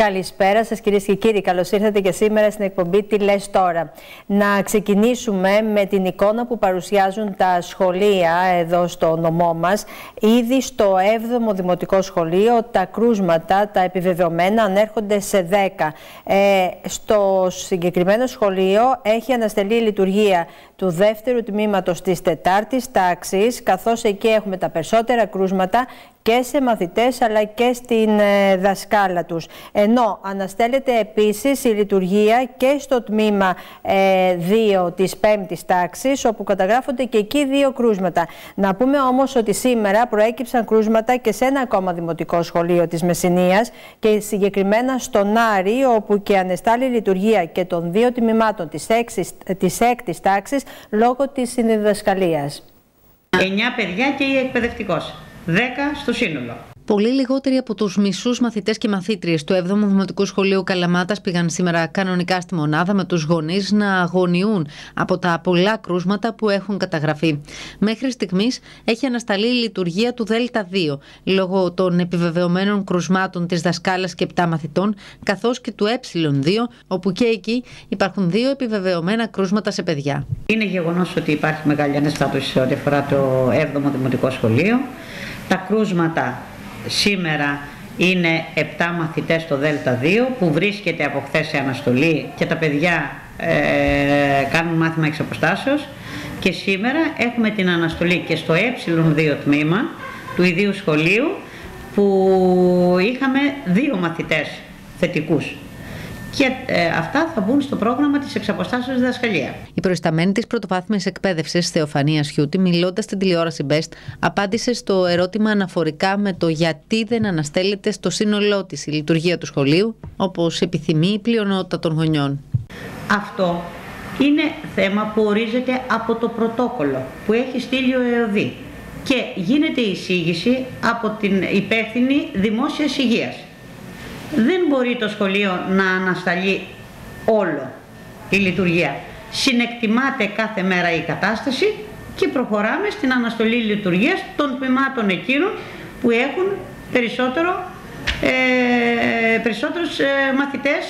Καλησπέρα σας κυρίες και κύριοι. Καλώς ήρθατε και σήμερα στην εκπομπή «Τι λες τώρα». Να ξεκινήσουμε με την εικόνα που παρουσιάζουν τα σχολεία εδώ στο νομό μας. Ήδη στο 7ο Δημοτικό Σχολείο τα κρούσματα, τα επιβεβαιωμένα, ανέρχονται σε 10. Στο συγκεκριμένο σχολείο έχει αναστελεί η λειτουργία του δεύτερου τμήματος της 4ης τάξης, καθώς εκεί έχουμε τα περισσότερα κρούσματα και σε μαθητές αλλά και στην δασκάλα τους. Ενώ αναστέλλεται επίσης η λειτουργία και στο τμήμα 2 της 5ης τάξης, όπου καταγράφονται και εκεί 2 κρούσματα. Να πούμε όμως ότι σήμερα προέκυψαν κρούσματα και σε ένα ακόμα δημοτικό σχολείο της Μεσσηνίας και συγκεκριμένα στον Άρη, όπου και ανεστάλλει η λειτουργία και των 2 τμήματων της 6ης τάξης λόγω της συνδιδασκαλίας. 9 παιδιά και η εκπαιδευτικός. 10 στο σύνολο. Πολύ λιγότεροι από τους μισούς μαθητές και μαθήτριες του 7ου Δημοτικού Σχολείου Καλαμάτας πήγαν σήμερα κανονικά στη μονάδα, με τους γονείς να αγωνιούν από τα πολλά κρούσματα που έχουν καταγραφεί. Μέχρι στιγμής έχει ανασταλεί η λειτουργία του ΔΕΛΤΑ2 λόγω των επιβεβαιωμένων κρουσμάτων της δασκάλας και 7 μαθητών, καθώς και του Ε2, όπου και εκεί υπάρχουν 2 επιβεβαιωμένα κρούσματα σε παιδιά. Είναι γεγονός ότι υπάρχει μεγάλη αναστάτωση ό,τι αφορά το 7ο Δημοτικό Σχολείο. Τα κρούσματα σήμερα είναι 7 μαθητές στο ΔΕΛΤΑ2 που βρίσκεται από χθες σε αναστολή και τα παιδιά κάνουν μάθημα εξ αποστάσεως, και σήμερα έχουμε την αναστολή και στο Ε2 τμήμα του ιδίου σχολείου που είχαμε 2 μαθητές θετικούς. Και αυτά θα μπουν στο πρόγραμμα της εξαποστάσεως διδασκαλία. Η προϊσταμένη της πρωτοβάθμιας εκπαίδευσης, Θεοφανία Σιούτη, μιλώντας στην τηλεόραση Best, απάντησε στο ερώτημα αναφορικά με το γιατί δεν αναστέλλεται στο σύνολό της η λειτουργία του σχολείου, όπως επιθυμεί η πλειονότητα των γονιών. Αυτό είναι θέμα που ορίζεται από το πρωτόκολλο που έχει στείλει ο ΕΟΔΗ και γίνεται εισήγηση από την υπεύθυνη δημόσιας υγείας. Δεν μπορεί το σχολείο να ανασταλεί όλο η λειτουργία. Συνεκτιμάται κάθε μέρα η κατάσταση και προχωράμε στην αναστολή λειτουργίας των τμήματων εκείνων που έχουν περισσότερους μαθητές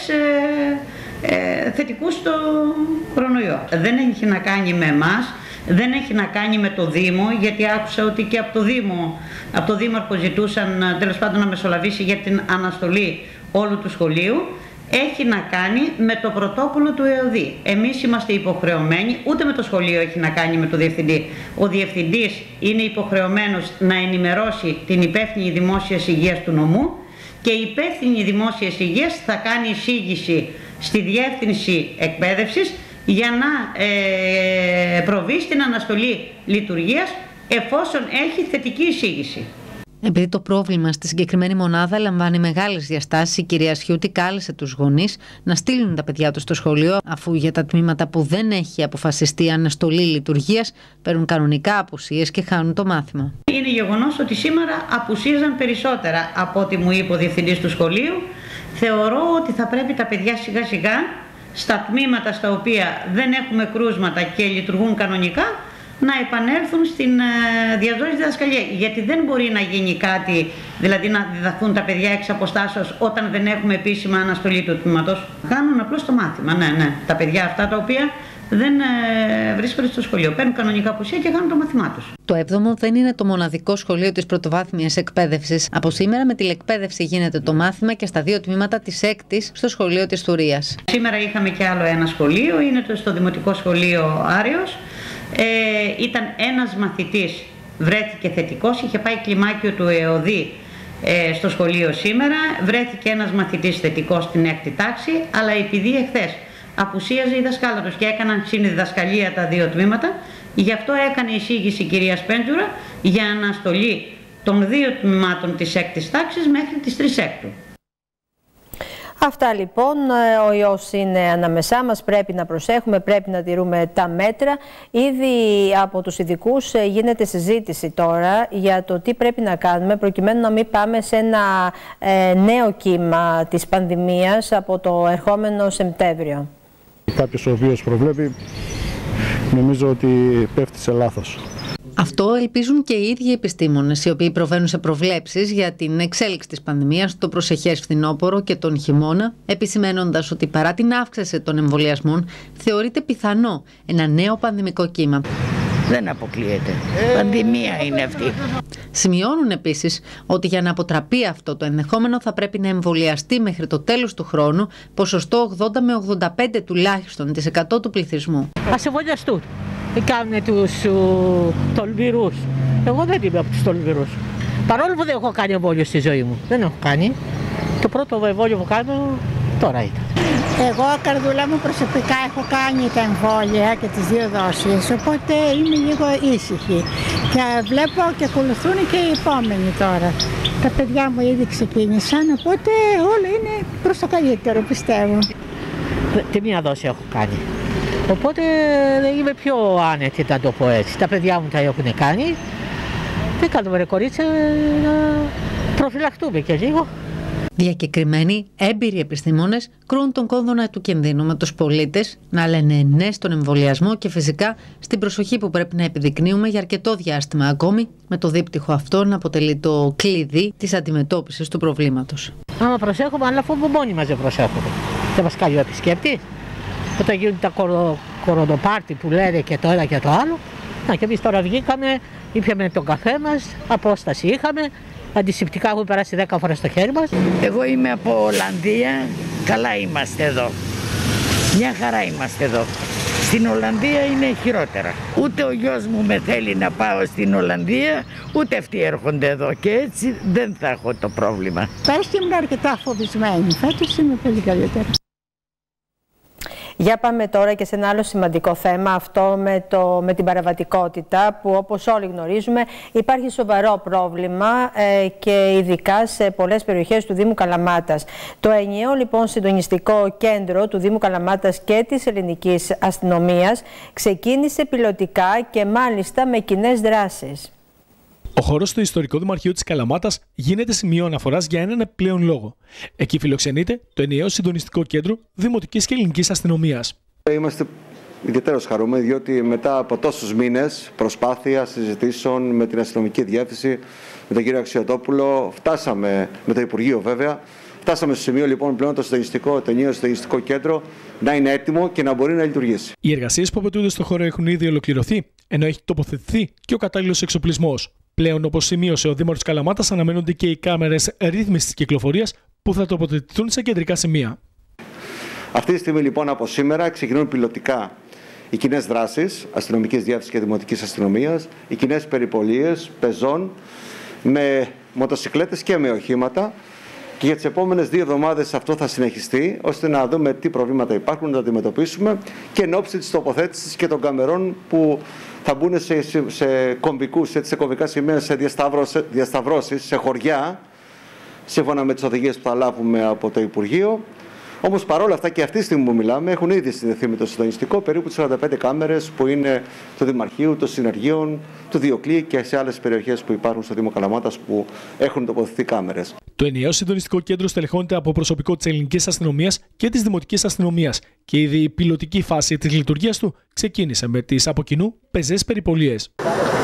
θετικούς στο κορονοϊό. Δεν έχει να κάνει με εμάς, δεν έχει να κάνει με το Δήμο, γιατί άκουσα ότι και από το Δήμαρχο ζητούσαν τέλος πάντων να μεσολαβήσει για την αναστολή όλου του σχολείου. Έχει να κάνει με το πρωτόκολλο του ΕΟΔΗ. Εμείς είμαστε υποχρεωμένοι, ούτε με το σχολείο έχει να κάνει με το διευθυντή. Ο διευθυντής είναι υποχρεωμένος να ενημερώσει την υπεύθυνη δημόσιας υγείας του νομού και η υπεύθυνη δημόσιας υγείας θα κάνει εισήγηση στη διεύθυνση εκπαίδευσης για να προβεί στην αναστολή λειτουργίας εφόσον έχει θετική εισήγηση. Επειδή το πρόβλημα στη συγκεκριμένη μονάδα λαμβάνει μεγάλες διαστάσεις, η κυρία Σιούτη κάλεσε τους γονείς να στείλουν τα παιδιά τους στο σχολείο, αφού για τα τμήματα που δεν έχει αποφασιστεί αναστολή λειτουργίας παίρνουν κανονικά απουσίες και χάνουν το μάθημα. Είναι γεγονός ότι σήμερα απουσίαζαν περισσότερα από ό,τι μου είπε ο διευθυντής του σχολείου. Θεωρώ ότι θα πρέπει τα παιδιά σιγά σιγά στα τμήματα στα οποία δεν έχουμε κρούσματα και λειτουργούν κανονικά να επανέλθουν στην διαζώνηση διδασκαλία. Γιατί δεν μπορεί να γίνει κάτι, δηλαδή να διδαχθούν τα παιδιά εξ αποστάσεως όταν δεν έχουμε επίσημα αναστολή του τμήματος. Κάνουν απλώς το μάθημα, ναι. Τα παιδιά αυτά τα οποία δεν βρίσκονται στο σχολείο. Παίρνουν κανονικά απουσία και κάνουν το μάθημά τους. Το 7ο δεν είναι το μοναδικό σχολείο της πρωτοβάθμιας εκπαίδευσης. Από σήμερα με τηλεκπαίδευση γίνεται το μάθημα και στα 2 τμήματα της 6ης στο σχολείο της Θουρίας. Σήμερα είχαμε και άλλο ένα σχολείο, είναι στο Δημοτικό Σχολείο Άρεος. Ήταν ένας μαθητής, βρέθηκε θετικός, είχε πάει κλιμάκιο του ΕΟΔΗ στο σχολείο σήμερα, βρέθηκε ένας μαθητής θετικός στην 6η τάξη, αλλά επειδή εχθές απουσίαζε η δασκάλα τους και έκαναν συνδιδασκαλία τα 2 τμήματα, γι' αυτό έκανε εισήγηση η κυρία Σπέντζουρα για αναστολή των 2 τμήματων της 6ης τάξης μέχρι τις 3 Έκτου. Αυτά λοιπόν, ο ιός είναι ανάμεσά μας, πρέπει να προσέχουμε, πρέπει να τηρούμε τα μέτρα. Ήδη από τους ειδικούς γίνεται συζήτηση τώρα για το τι πρέπει να κάνουμε προκειμένου να μην πάμε σε ένα νέο κύμα της πανδημίας από το ερχόμενο Σεπτέμβριο. Κάποιος ο οποίος προβλέπει, νομίζω ότι πέφτει σε λάθος. Αυτό ελπίζουν και οι ίδιοι οι επιστήμονες, οι οποίοι προβαίνουν σε προβλέψεις για την εξέλιξη της πανδημίας το προσεχές φθινόπωρο και τον χειμώνα, επισημαίνοντας ότι παρά την αύξηση των εμβολιασμών, θεωρείται πιθανό ένα νέο πανδημικό κύμα. Δεν αποκλείεται. Πανδημία είναι αυτή. Σημειώνουν επίσης ότι για να αποτραπεί αυτό το ενδεχόμενο θα πρέπει να εμβολιαστεί μέχρι το τέλος του χρόνου ποσοστό 80 με 85 τουλάχιστον της 100 του πληθυσμού. Ας εμβολιαστούν. Κάνουν τους τολμηρούς. Εγώ δεν είμαι από τους τολμηρούς. Παρόλο που δεν έχω κάνει εμβόλιο στη ζωή μου. Δεν έχω κάνει. Το πρώτο εμβόλιο που κάνω τώρα ήταν. Εγώ, καρδούλα μου, προσωπικά έχω κάνει τα εμβόλια και τις 2 δόσεις, οπότε είμαι λίγο ήσυχη. Και βλέπω και ακολουθούν και οι επόμενοι τώρα. Τα παιδιά μου ήδη ξεκίνησαν, οπότε όλα είναι προς το καλύτερο, πιστεύω. Τη 1 δόση έχω κάνει. Οπότε είμαι πιο άνετη, να το πω έτσι. Τα παιδιά μου τα έχουν κάνει. Δεν κάνουμε ρε κορίτσια, να προφυλαχτούμε και λίγο. Διακεκριμένοι έμπειροι επιστήμονες κρούν τον κόδωνα του κινδύνου με τους πολίτες να λένε ναι στον εμβολιασμό και φυσικά στην προσοχή που πρέπει να επιδεικνύουμε για αρκετό διάστημα ακόμη, με το δίπτυχο αυτό να αποτελεί το κλειδί της αντιμετώπισης του προβλήματος. Άμα προσέχουμε, αλλά αφού μόνοι μας δεν προσέχουμε. Δεν μας κάνει ο επισκέπτης. Όταν γίνουν τα κορονοπάρτι που λένε και το ένα και το άλλο. Και εμείς τώρα βγήκαμε, ήπιαμε τον καφέ μας, απόσταση είχαμε. Αντισηπτικά έχουμε περάσει 10 φορές στο χέρι μας. Εγώ είμαι από Ολλανδία, καλά είμαστε εδώ. Μια χαρά είμαστε εδώ. Στην Ολλανδία είναι χειρότερα. Ούτε ο γιος μου με θέλει να πάω στην Ολλανδία, ούτε αυτοί έρχονται εδώ και έτσι δεν θα έχω το πρόβλημα. Πέρσι ήμουν αρκετά φοβισμένη, φέτος είμαι πολύ καλύτερα. Για πάμε τώρα και σε ένα άλλο σημαντικό θέμα, αυτό με την παραβατικότητα, που όπως όλοι γνωρίζουμε υπάρχει σοβαρό πρόβλημα και ειδικά σε πολλές περιοχές του Δήμου Καλαμάτας. Το ενιαίο λοιπόν συντονιστικό κέντρο του Δήμου Καλαμάτας και της ελληνικής αστυνομίας ξεκίνησε πιλωτικά και μάλιστα με κοινές δράσεις. Ο χώρος του ιστορικού Δημαρχείου της Καλαμάτας γίνεται σημείο αναφοράς για έναν επιπλέον λόγο. Εκεί φιλοξενείται το ενιαίο συντονιστικό κέντρο Δημοτικής και Ελληνικής Αστυνομίας. Είμαστε ιδιαίτερως χαρούμενοι, διότι μετά από τόσους μήνες προσπάθεια συζητήσεων με την αστυνομική διεύθυνση, με τον κύριο Αξιωτόπουλο, φτάσαμε, με το Υπουργείο βέβαια, φτάσαμε στο σημείο λοιπόν πλέον το ενιαίο συντονιστικό κέντρο να είναι έτοιμο και να μπορεί να λειτουργήσει. Οι εργασίες που απαιτούνται στο χώρο έχουν ήδη ολοκληρωθεί, ενώ έχει τοποθετηθεί και ο κατάλληλος εξοπλισμός. Πλέον, όπως σημείωσε ο Δήμαρχος Καλαμάτας, αναμένονται και οι κάμερες ρύθμισης της κυκλοφορίας που θα τοποθετηθούν σε κεντρικά σημεία. Αυτή τη στιγμή, λοιπόν, από σήμερα ξεκινούν πιλωτικά οι κοινές δράσεις αστυνομικής διεύθυνσης και δημοτικής αστυνομίας, οι κοινές περιπολίες πεζών με μοτοσικλέτες και με οχήματα. Και για τις επόμενες 2 εβδομάδες αυτό θα συνεχιστεί, ώστε να δούμε τι προβλήματα υπάρχουν, να τα αντιμετωπίσουμε και εν ώψη της τοποθέτησης και των καμερών που θα μπουν σε κομβικά σημεία, σε διασταυρώσεις, σε χωριά, σύμφωνα με τις οδηγίες που θα λάβουμε από το Υπουργείο. Όμως παρόλα αυτά και αυτή τη στιγμή που μιλάμε έχουν ήδη συνδεθεί με το συντονιστικό περίπου 45 κάμερες που είναι του Δημαρχείου, των Συνεργείων, του Διοκλή και σε άλλες περιοχές που υπάρχουν στο Δήμο Καλαμάτας που έχουν τοποθετηθεί κάμερες. Το ενιαίο συντονιστικό κέντρο στελεχώνεται από προσωπικό της Ελληνικής Αστυνομίας και της Δημοτικής Αστυνομίας και ήδη η πιλωτική φάση της λειτουργίας του ξεκίνησε με τις από κοινού πεζές περιπολίες.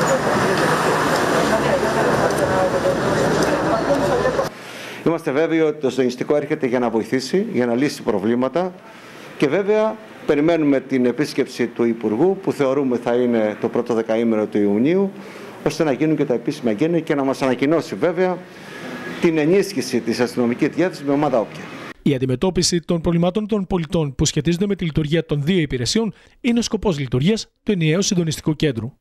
Είμαστε βέβαιοι ότι το συντονιστικό έρχεται για να βοηθήσει, για να λύσει προβλήματα και βέβαια περιμένουμε την επίσκεψη του Υπουργού που θεωρούμε θα είναι το πρώτο δεκαήμερο του Ιουνίου, ώστε να γίνουν και τα επίσημα γένεια και να μας ανακοινώσει βέβαια την ενίσχυση της αστυνομικής διεύθυνσης με ομάδα όποια. Η αντιμετώπιση των προβλημάτων των πολιτών που σχετίζονται με τη λειτουργία των 2 υπηρεσιών είναι ο σκοπός λειτουργίας του ενιαίου συντονιστικού κέντρου.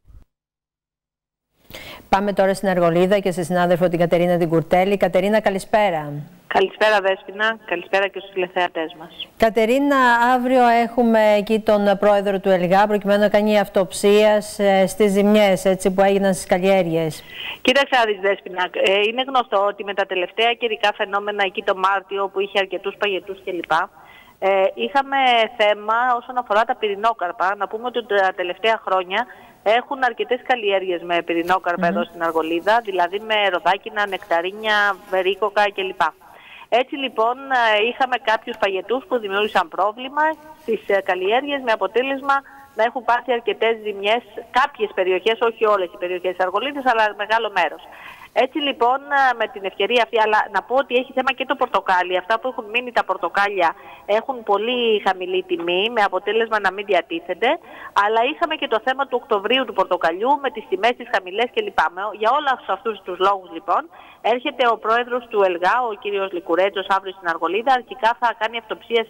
Πάμε τώρα στην Αργολίδα και στη συνάδελφο την Κατερίνα την Κουρτέλη. Κατερίνα, καλησπέρα. Καλησπέρα Δέσποινα, καλησπέρα και στους τηλεθεατές μας. Κατερίνα, αύριο έχουμε εκεί τον πρόεδρο του ΕΛΓΑ προκειμένου να κάνει αυτοψία στις ζημιές που έγιναν στις καλλιέργειες. Κοίταξε να δεις Δέσποινα, είναι γνωστό ότι με τα τελευταία καιρικά φαινόμενα εκεί το Μάρτιο που είχε αρκετούς παγετούς κλπ. Είχαμε θέμα όσον αφορά τα πυρηνόκαρπα. Να πούμε ότι τα τελευταία χρόνια έχουν αρκετές καλλιέργειες με πυρηνόκαρπα εδώ στην Αργολίδα, δηλαδή με ροδάκινα, νεκταρίνια, βερίκοκα κλπ. Έτσι λοιπόν είχαμε κάποιους παγετούς που δημιούργησαν πρόβλημα στις καλλιέργειες με αποτέλεσμα να έχουν πάθει αρκετές ζημιές κάποιες περιοχές, όχι όλες οι περιοχές της Αργολίδας, αλλά μεγάλο μέρος. Έτσι λοιπόν με την ευκαιρία αυτή, αλλά να πω ότι έχει θέμα και το πορτοκάλι. Αυτά που έχουν μείνει τα πορτοκάλια έχουν πολύ χαμηλή τιμή, με αποτέλεσμα να μην διατίθενται. Αλλά είχαμε και το θέμα του Οκτωβρίου του πορτοκαλιού με τις τιμές τις χαμηλές κλπ. Για όλους αυτούς τους λόγους λοιπόν έρχεται ο πρόεδρος του ΕΛΓΑ, ο κύριος Λικουρέτζος, αύριο στην Αργολίδα. Αρχικά θα κάνει αυτοψία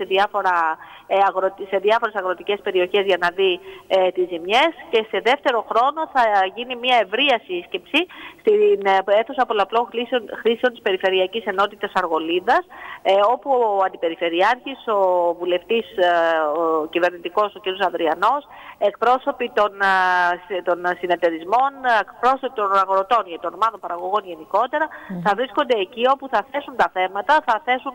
σε διάφορες αγροτικές περιοχές για να δει τις ζημιές και σε δεύτερο χρόνο θα γίνει μια ευρεία σύσκεψη στην αίθουσα πολλαπλών χρήσεων της Περιφερειακής Ενότητας Αργολίδας, όπου ο Αντιπεριφερειάρχης, ο βουλευτής, ο κυβερνητικός, ο κ. Ανδριανός, εκπρόσωποι των συνεταιρισμών, εκπρόσωποι των αγροτών ή των ομάδων παραγωγών γενικότερα, θα βρίσκονται εκεί όπου θα θέσουν τα θέματα, θα θέσουν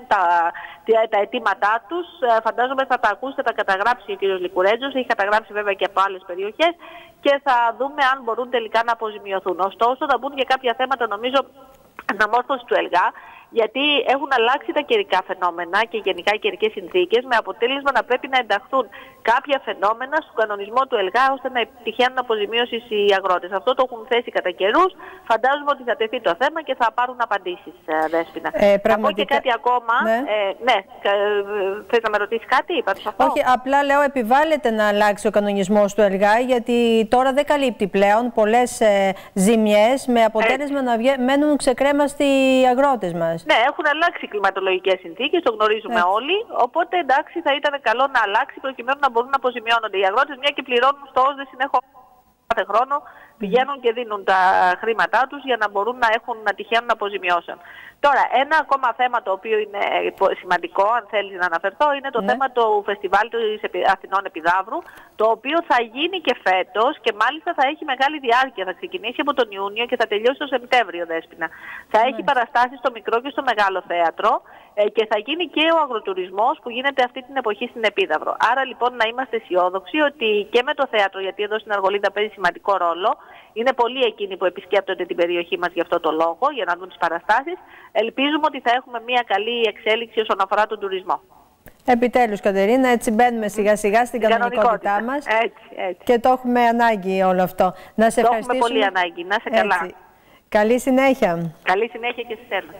τα αιτήματά τους. Φαντάζομαι θα τα ακούσετε, θα τα καταγράψει ο κ. Λικουρέτζος, έχει καταγράψει βέβαια και από άλλες περιοχές και θα δούμε αν μπορούν τελικά να αποζημιωθούν. Ωστόσο θα μπουν και κάποια θέματα νομίζω αναμόρφωση του ΕΛΓΑ, γιατί έχουν αλλάξει τα καιρικά φαινόμενα και γενικά οι καιρικές συνθήκες, με αποτέλεσμα να πρέπει να ενταχθούν κάποια φαινόμενα στον κανονισμό του ΕΛΓΑ ώστε να τυχαίνουν αποζημίωση οι αγρότες. Αυτό το έχουν θέσει κατά καιρούς. Φαντάζομαι ότι θα τεθεί το θέμα και θα πάρουν απαντήσεις, Δέσποινα. Θα πω και κάτι ακόμα. Ναι, θες να με ρωτήσεις κάτι, Όχι, απλά λέω επιβάλλεται να αλλάξει ο κανονισμός του ΕΛΓΑ, γιατί τώρα δεν καλύπτει πλέον πολλές ζημιές, με αποτέλεσμα να μένουν ξεκρέμαστοι οι αγρότες μας. Ναι, έχουν αλλάξει οι κλιματολογικές συνθήκες, το γνωρίζουμε όλοι. Οπότε εντάξει, θα ήταν καλό να αλλάξει προκειμένου να μπορούν να αποζημιώνονται οι αγρότες, μια και πληρώνουν στο ΩΣΔΕ συνεχώς. Κάθε χρόνο πηγαίνουν και δίνουν τα χρήματά τους για να μπορούν να τυχαίνουν αποζημιώσεων. Τώρα, ένα ακόμα θέμα το οποίο είναι σημαντικό, αν θέλεις να αναφερθώ, είναι το θέμα του φεστιβάλ της Αθηνών Επιδαύρου, το οποίο θα γίνει και φέτος και μάλιστα θα έχει μεγάλη διάρκεια. Θα ξεκινήσει από τον Ιούνιο και θα τελειώσει το Σεπτέμβριο, Δέσποινα. Θα έχει παραστάσεις στο μικρό και στο μεγάλο θέατρο και θα γίνει και ο αγροτουρισμός που γίνεται αυτή την εποχή στην Επίδαυρο. Άρα λοιπόν να είμαστε αισιόδοξοι ότι και με το θέατρο, γιατί εδώ στην Αργολίδα παίζει σημαντικό ρόλο, είναι πολλοί εκείνοι που επισκέπτονται την περιοχή μας για αυτό το λόγο, για να δουν τις παραστάσεις. Ελπίζουμε ότι θα έχουμε μια καλή εξέλιξη όσον αφορά τον τουρισμό. Επιτέλους, Κατερίνα, έτσι μπαίνουμε σιγά σιγά στην κανονικότητά μας. Έτσι. Και το έχουμε ανάγκη όλο αυτό. Να σε ευχαριστήσουμε. Το έχουμε πολύ ανάγκη. Να είσαι καλά. Καλή συνέχεια. Καλή συνέχεια και σε εσένα.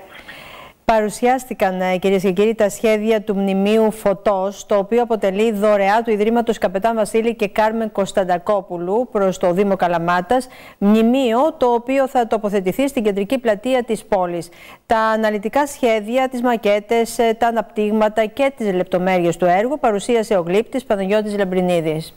Παρουσιάστηκαν, κυρίες και κύριοι, τα σχέδια του Μνημείου Φωτός, το οποίο αποτελεί δωρεά του Ιδρύματος Καπετάν Βασίλη και Κάρμεν Κωνσταντακόπουλου προς το Δήμο Καλαμάτας. Μνημείο το οποίο θα τοποθετηθεί στην κεντρική πλατεία της πόλης. Τα αναλυτικά σχέδια, τις μακέτες, τα αναπτύγματα και τις λεπτομέρειες του έργου παρουσίασε ο γλύπτης Παναγιώτης Λαμπρινίδης.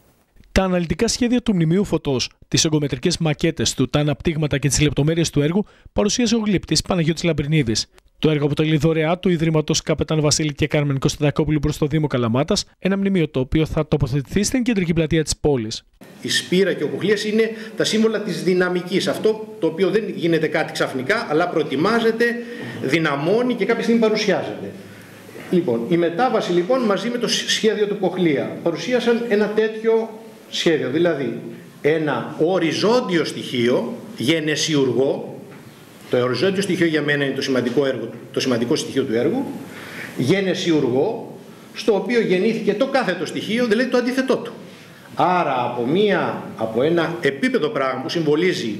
Τα αναλυτικά σχέδια του Μνημείου Φωτός, τις εγκομετρικές μακέτες του, τα αναπτύγματα και τις λεπτομέρειες του έργου παρουσίασε ο γλύπτης Παναγιώτης Λαμπρινίδης. Το έργο αποτελεί δωρεά του Ιδρύματος Καπετάν Βασίλη και Κάρμεν Κωνσταντακόπουλου προς το Δήμο Καλαμάτας, ένα μνημείο το οποίο θα τοποθετηθεί στην κεντρική πλατεία της πόλης. Η σπήρα και ο κουχλίας είναι τα σύμβολα της δυναμικής. Αυτό το οποίο δεν γίνεται κάτι ξαφνικά, αλλά προετοιμάζεται, δυναμώνει και κάποια στιγμή παρουσιάζεται. Λοιπόν, η μετάβαση λοιπόν μαζί με το σχέδιο του Κοχλία παρουσίασαν ένα τέτοιο σχέδιο, δηλαδή ένα οριζόντιο στοιχείο γενεσιουργό. Το οριζόντιο στοιχείο για μένα είναι το σημαντικό στοιχείο του έργου, γενεσιουργό, στο οποίο γεννήθηκε το κάθετο στοιχείο, δηλαδή το αντίθετό του. Άρα από ένα επίπεδο πράγμα που συμβολίζει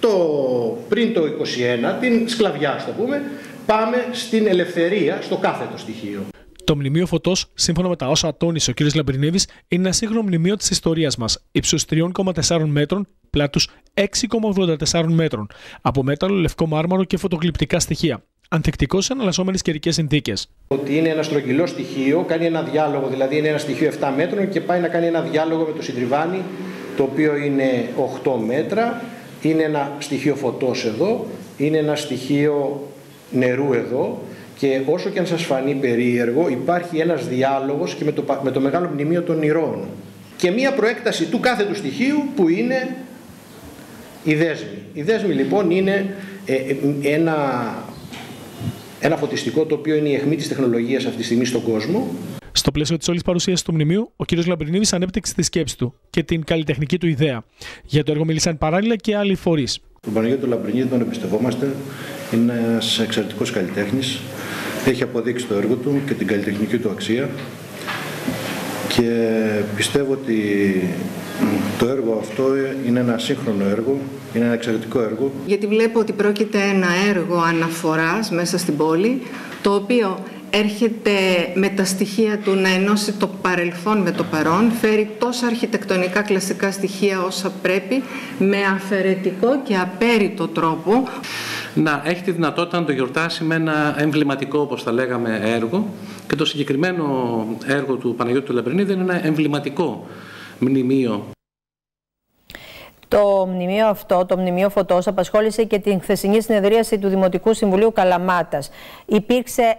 πριν το 21, την σκλαβιά, ας το πούμε, πάμε στην ελευθερία, στο κάθετο στοιχείο. Το Μνημείο Φωτός, σύμφωνα με τα όσα τόνισε ο κ. Λαμπρινίδης, είναι ένα σύγχρονο μνημείο της ιστορίας μας, ύψους 3,4 μέτρων, πλάτους 6,84 μέτρων, από μέταλλο, λευκό μάρμαρο και φωτογλυπτικά στοιχεία. Ανθεκτικό σε εναλλασσόμενες καιρικές συνθήκες. Ότι είναι ένα στρογγυλό στοιχείο, κάνει ένα διάλογο, δηλαδή είναι ένα στοιχείο 7 μέτρων και πάει να κάνει ένα διάλογο με το συντριβάνι, το οποίο είναι 8 μέτρα. Είναι ένα στοιχείο φωτός εδώ, είναι ένα στοιχείο νερού εδώ. Και όσο και αν σας φανεί περίεργο, υπάρχει ένας διάλογος και με το μεγάλο μνημείο των ηρώων. Και μία προέκταση του κάθετου στοιχείου που είναι η δέσμη. Η δέσμη λοιπόν είναι ένα φωτιστικό το οποίο είναι η αιχμή της τεχνολογίας αυτή τη στιγμή στον κόσμο. Στο πλαίσιο της όλης παρουσίασης του μνημείου, ο κ. Λαμπρινίδης ανέπτυξε τη σκέψη του και την καλλιτεχνική του ιδέα. Για το έργο μίλησαν παράλληλα και άλλοι φορείς. Τον Παναγιώτη Λαμπρινίδη τον εμπιστευόμαστε. Είναι ένας εξαιρετικός καλλιτέχνης. Έχει αποδείξει το έργο του και την καλλιτεχνική του αξία. και πιστεύω ότι το έργο αυτό είναι ένα σύγχρονο έργο, είναι ένα εξαιρετικό έργο. Γιατί βλέπω ότι πρόκειται ένα έργο αναφοράς μέσα στην πόλη, το οποίο έρχεται με τα στοιχεία του να ενώσει το παρελθόν με το παρόν, φέρει τόσα αρχιτεκτονικά κλασικά στοιχεία όσα πρέπει, με αφαιρετικό και απέριτο τρόπο. Να έχει τη δυνατότητα να το γιορτάσει με ένα εμβληματικό, όπως θα λέγαμε, έργο, και το συγκεκριμένο έργο του Παναγιώτη του Λαμπρινίδη είναι ένα εμβληματικό μνημείο. Το μνημείο αυτό, το Μνημείο Φωτός, απασχόλησε και την χθεσινή συνεδρίαση του Δημοτικού Συμβουλίου Καλαμάτας. Υπήρξε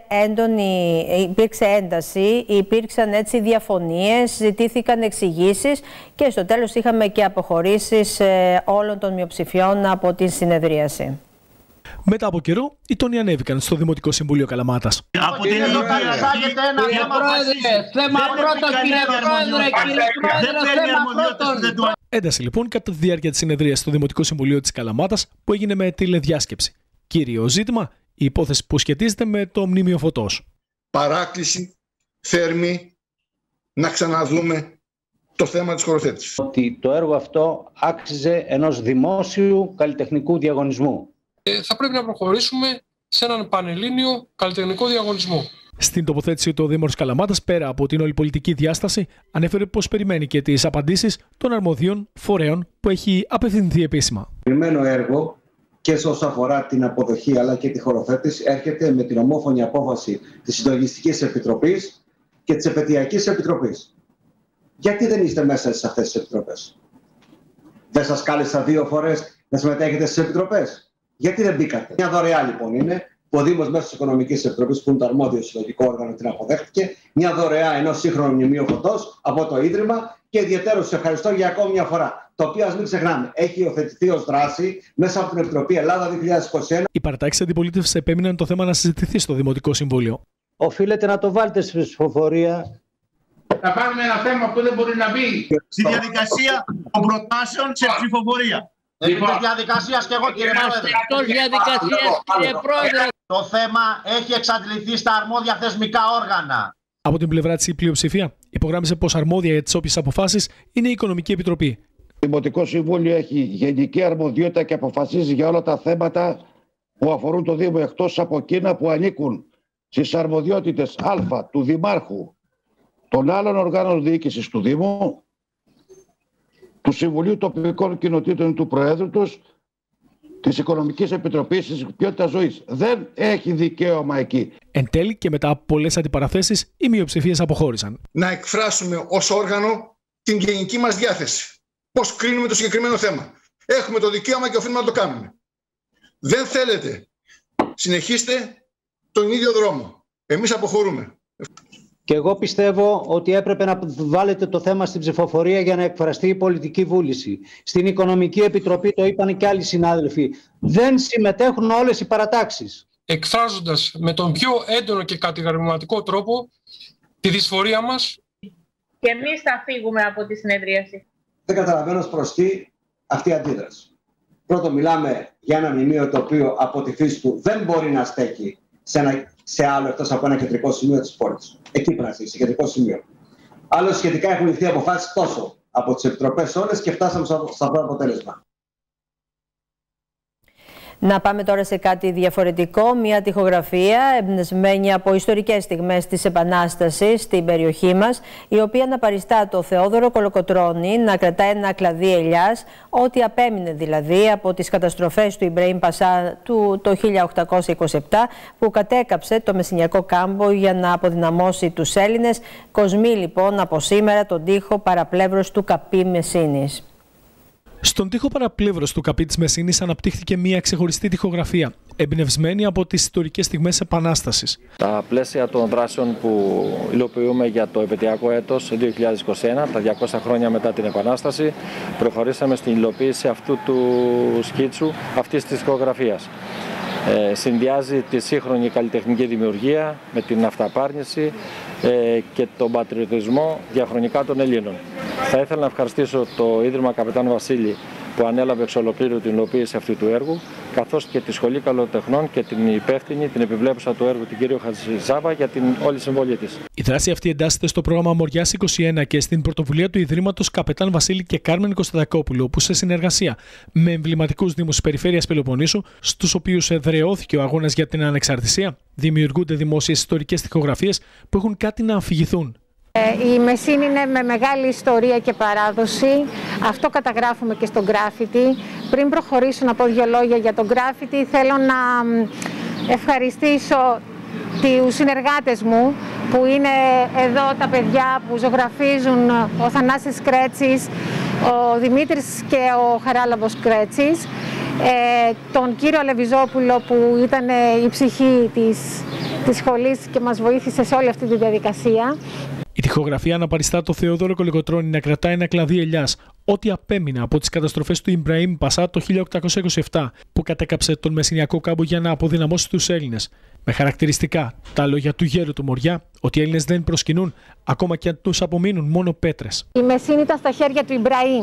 ένταση, υπήρξαν έτσι διαφωνίες, ζητήθηκαν εξηγήσεις και στο τέλος είχαμε και αποχωρήσεις όλων των μειοψηφιών από την συνεδρίαση. Μετά από καιρό, οι τόνοι ανέβηκαν στο Δημοτικό Συμβούλιο Καλαμάτας. Από την Ελληνοφιλία. Κύριε Πρόεδρε, θέμα πρώτον, κύριε Πρόεδρε, θέμα πρώτον. Ένταση λοιπόν κατά τη διάρκεια της συνεδρίας του Δημοτικού Συμβουλίου της Καλαμάτας που έγινε με τηλεδιάσκεψη. Κύριο ζήτημα, η υπόθεση που σχετίζεται με το Μνημείο Φωτός. Παράκληση θέρμη να ξαναδούμε το θέμα της χωροθέτησης. Ότι το έργο αυτό άξιζε ενός δημόσιου καλλιτεχνικού διαγωνισμού. Θα πρέπει να προχωρήσουμε σε έναν πανελλήνιο καλλιτεχνικό διαγωνισμό. Στην τοποθέτηση του Δήμαρχος Καλαμάτας, πέρα από την όλη πολιτική διάσταση, ανέφερε πως περιμένει και τις απαντήσεις των αρμοδίων φορέων που έχει απευθυνθεί επίσημα. Το έργο και σε όσο αφορά την αποδοχή αλλά και τη χωροθέτηση έρχεται με την ομόφωνη απόφαση της Συντονιστικής Επιτροπής και της Επαιτειακής Επιτροπής. Γιατί δεν είστε μέσα σε αυτές τις επιτροπές? Δεν σας κάλεσα 2 φορές να συμμετέχετε στις επιτροπές? Γιατί δεν μπήκατε? Μια δωρεά λοιπόν είναι που ο Δήμος μέσω της Οικονομικής Επιτροπής, που είναι το αρμόδιο συλλογικό όργανο, την αποδέχτηκε. Μια δωρεά ενός σύγχρονου μνημείου Φωτός από το Ίδρυμα και ιδιαίτερως σε ευχαριστώ για ακόμη μια φορά. Το οποίο, ας μην ξεχνάμε, έχει υιοθετηθεί ως δράση μέσα από την Επιτροπή Ελλάδα 2021. Οι παρατάξεις αντιπολίτευσης επέμειναν το θέμα να συζητηθεί στο Δημοτικό Συμβούλιο. Οφείλετε να το βάλετε στη ψηφοφορία. Θα πάρουμε ένα θέμα που δεν μπορεί να μπει στη διαδικασία των προτάσεων σε ψηφοφορία. Λοιπόν, διαδικασίας και εγώ, κύριε Πρόεδρε. Το θέμα έχει εξαντληθεί στα αρμόδια θεσμικά όργανα. Από την πλευρά της η πλειοψηφία υπογράμμισε πως αρμόδια για τις όποιες αποφάσεις είναι η Οικονομική Επιτροπή. Το Δημοτικό Συμβούλιο έχει γενική αρμοδιότητα και αποφασίζει για όλα τα θέματα που αφορούν το Δήμο, εκτός από εκείνα που ανήκουν στις αρμοδιότητες Α του Δημάρχου, των άλλων οργάνων διοίκησης του Δήμου, του Συμβουλίου Τοπικών Κοινοτήτων του Προέδρου τους, της Οικονομικής Επιτροπής, της Ποιότητας Ζωής. Δεν έχει δικαίωμα εκεί. Εν τέλει και μετά από πολλές αντιπαραθέσεις, οι μειοψηφίες αποχώρησαν. Να εκφράσουμε ως όργανο την γενική μας διάθεση. Πώς κρίνουμε το συγκεκριμένο θέμα. Έχουμε το δικαίωμα και οφείλουμε να το κάνουμε. Δεν θέλετε, συνεχίστε τον ίδιο δρόμο. Εμείς αποχωρούμε. Και εγώ πιστεύω ότι έπρεπε να βάλετε το θέμα στην ψηφοφορία για να εκφραστεί η πολιτική βούληση. Στην Οικονομική Επιτροπή, το είπαν και άλλοι συνάδελφοι, δεν συμμετέχουν όλες οι παρατάξεις. Εκφράζοντας με τον πιο έντονο και κατηγορηματικό τρόπο τη δυσφορία μας. Και εμείς θα φύγουμε από τη συνεδρίαση. Δεν καταλαβαίνω προς τι αυτή η αντίδραση. Πρώτον, μιλάμε για ένα μνημείο το οποίο από τη φύση του δεν μπορεί να στέκει σε άλλο εκτός από ένα κεντρικό σημείο της πόλης. Εκεί πρέπει να στέκει, σε κεντρικό σημείο. Άλλο σχετικά έχουν ληφθεί αποφάσεις τόσο από τις επιτροπές όλες και φτάσαμε στο αυτό αποτέλεσμα. Να πάμε τώρα σε κάτι διαφορετικό, μια τοιχογραφία εμπνευσμένη από ιστορικές στιγμές της Επανάστασης στην περιοχή μας, η οποία αναπαριστά το Θεόδωρο Κολοκοτρώνη να κρατά ένα κλαδί ελιάς, ό,τι απέμεινε δηλαδή από τις καταστροφές του Ιμπραήμ Πασά το 1827, που κατέκαψε το Μεσσηνιακό κάμπο για να αποδυναμώσει τους Έλληνες. Κοσμεί λοιπόν από σήμερα τον τοίχο παραπλεύρος του Καπί Μεσσήνης. Στον τοίχο παραπλεύρος του Καπί της Μεσσήνης αναπτύχθηκε μια ξεχωριστή τοιχογραφία, εμπνευσμένη από τις ιστορικές στιγμές Επανάστασης. Τα πλαίσια των δράσεων που υλοποιούμε για το επαιτειακό έτος 2021, τα 200 χρόνια μετά την Επανάσταση, προχωρήσαμε στην υλοποίηση αυτού του σκίτσου, αυτής της τοιχογραφίας. Συνδυάζει τη σύγχρονη καλλιτεχνική δημιουργία με την αυταπάρνηση και τον πατριωτισμό διαχρονικά των Ελλήνων. Θα ήθελα να ευχαριστήσω το Ίδρυμα Καπετάν Βασίλη που ανέλαβε εξ ολοκλήρου την υλοποίηση αυτού του έργου, καθώς και τη Σχολή Καλλιτεχνών και την υπεύθυνη, την επιβλέπουσα του έργου, την κύριο Χατζηζάβα, για την όλη συμβολή της. Η δράση αυτή εντάσσεται στο πρόγραμμα Μοριάς 21 και στην πρωτοβουλία του Ιδρύματος Καπετάν Βασίλη και Κάρμεν Κωνσταντακόπουλου, όπου σε συνεργασία με εμβληματικούς δήμους της περιφέρειας Πελοποννήσου, στους οποίους εδραιώθηκε ο αγώνας για την ανεξαρτησία, δημιουργούνται δημόσιες ιστορικές τοιχογραφίες που έχουν κάτι να αφηγηθούν. Η Μεσίνη είναι με μεγάλη ιστορία και παράδοση. Αυτό καταγράφουμε και στο γκράφιτι. Πριν προχωρήσω να πω δύο λόγια για το γκράφιτι, θέλω να ευχαριστήσω τους συνεργάτες μου που είναι εδώ, τα παιδιά που ζωγραφίζουν, ο Θανάσης Κρέτσης, ο Δημήτρης και ο Χαράλαμπος Κρέτσης, τον κύριο Λεβιζόπουλο που ήταν η ψυχή της σχολής και μας βοήθησε σε όλη αυτή τη διαδικασία. Η τοιχογραφία αναπαριστά το Θεόδωρο Κολοκοτρώνη να κρατάει ένα κλαδί ελιάς, ό,τι απέμεινε από τις καταστροφές του Ιμπραήμ Πασά το 1827, που κατέκαψε τον Μεσσηνιακό κάμπο για να αποδυναμώσει τους Έλληνες. Με χαρακτηριστικά τα λόγια του γέρου του Μοριά, ότι οι Έλληνες δεν προσκυνούν, ακόμα και αν τους απομείνουν μόνο πέτρες. Η Μεσίνη ήταν στα χέρια του Ιμπραήμ.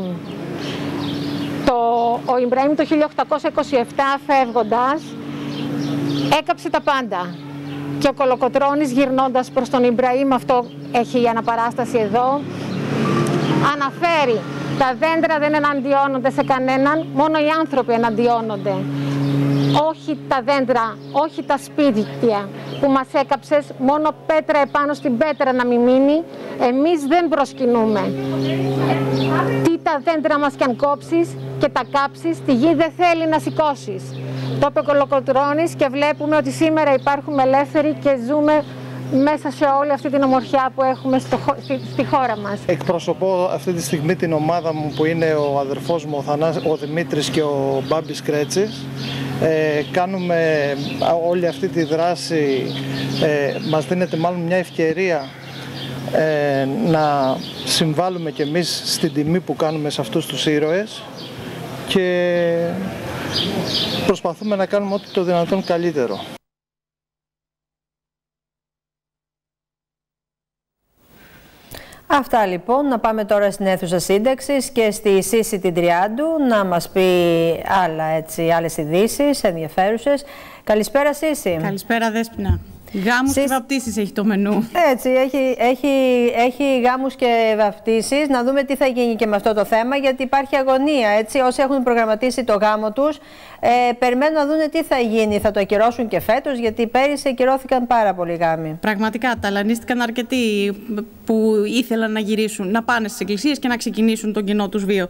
Ο Ιμπραήμ το 1827 φεύγοντας έκαψε τα πάντα. Και ο Κολοκοτρώνης γυρνώντας προς τον Ιμπραήμ, αυτό έχει η αναπαράσταση εδώ, αναφέρει τα δέντρα δεν εναντιώνονται σε κανέναν, μόνο οι άνθρωποι εναντιώνονται. Όχι τα δέντρα, όχι τα σπίτια που μας έκαψες, μόνο πέτρα επάνω στην πέτρα να μην μείνει, εμείς δεν προσκυνούμε. Τι τα δέντρα μας κι αν κόψεις και τα κάψεις, τη γη δεν θέλει να σηκώσεις. Το είπε ο Κολοκοτρώνης και βλέπουμε ότι σήμερα υπάρχουμε ελεύθεροι και ζούμε μέσα σε όλη αυτή την ομορφιά που έχουμε στη χώρα μας. Εκπροσωπώ αυτή τη στιγμή την ομάδα μου που είναι ο αδερφός μου ο Δημήτρης και ο Μπάμπης Κρέτσης. Κάνουμε όλη αυτή τη δράση, μας δίνεται μάλλον μια ευκαιρία να συμβάλλουμε κι εμείς στην τιμή που κάνουμε σε αυτούς τους ήρωες και προσπαθούμε να κάνουμε ό,τι το δυνατόν καλύτερο. Αυτά λοιπόν. Να πάμε τώρα στην αίθουσα σύνταξης και στη Σύση την Τριάντου να μας πει άλλες ειδήσεις ενδιαφέρουσες. Καλησπέρα Σύση. Καλησπέρα Δέσποινα. Γάμους και βαπτίσεις έχει το μενού. Έτσι, έχει γάμους και βαπτίσεις. Να δούμε τι θα γίνει και με αυτό το θέμα, γιατί υπάρχει αγωνία. Έτσι. Όσοι έχουν προγραμματίσει το γάμο τους, περιμένουν να δουν τι θα γίνει. Θα το ακυρώσουν και φέτος, γιατί πέρυσι ακυρώθηκαν πάρα πολλοί γάμοι. Πραγματικά, ταλανίστηκαν αρκετοί που ήθελαν να γυρίσουν, να πάνε στις εκκλησίες και να ξεκινήσουν τον κοινό τους βίο.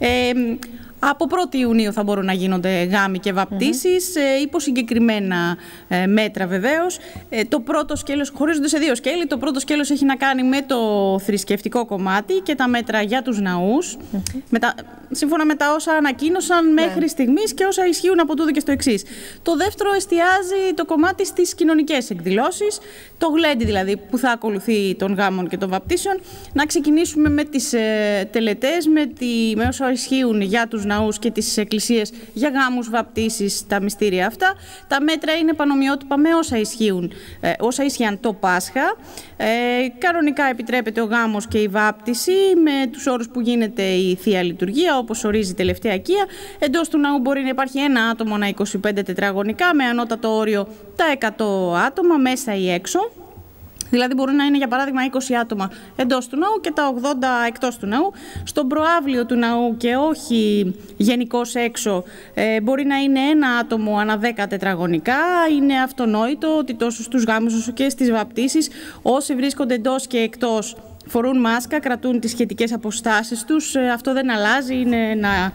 Από 1η Ιουνίου θα μπορούν να γίνονται γάμοι και βαπτίσεις, υπό συγκεκριμένα μέτρα βεβαίως. Το πρώτο σκέλος, χωρίζονται σε δύο σκέλη. Το πρώτο σκέλος έχει να κάνει με το θρησκευτικό κομμάτι και τα μέτρα για τους ναούς, σύμφωνα με τα όσα ανακοίνωσαν μέχρι στιγμής και όσα ισχύουν από τούτο και στο εξής. Το δεύτερο εστιάζει το κομμάτι στις κοινωνικές εκδηλώσεις, το γλέντι δηλαδή που θα ακολουθεί των γάμων και των βαπτίσεων. Να ξεκινήσουμε με τις τελετές, με όσα ισχύουν για τους ναούς και τις εκκλησίες για γάμους, βαπτίσεις, τα μυστήρια αυτά. Τα μέτρα είναι πανομοιότυπα με όσα ίσχυαν το Πάσχα. Κανονικά επιτρέπεται ο γάμος και η βάπτιση με τους όρους που γίνεται η Θεία Λειτουργία, όπως ορίζει η τελευταία οικία. Εντός του ναού μπορεί να υπάρχει ένα άτομο ανά 25 τετραγωνικά, με ανώτατο όριο τα 100 άτομα μέσα ή έξω. Δηλαδή μπορούν να είναι για παράδειγμα 20 άτομα εντός του ναού και τα 80 εκτός του ναού. Στον προάβλιο του ναού και όχι γενικώς έξω μπορεί να είναι ένα άτομο ανά 10 τετραγωνικά. Είναι αυτονόητο ότι τόσο στους γάμους όσο και στις βαπτίσεις όσοι βρίσκονται εντός και εκτός φορούν μάσκα, κρατούν τις σχετικές αποστάσεις τους. Αυτό δεν αλλάζει, είναι ένα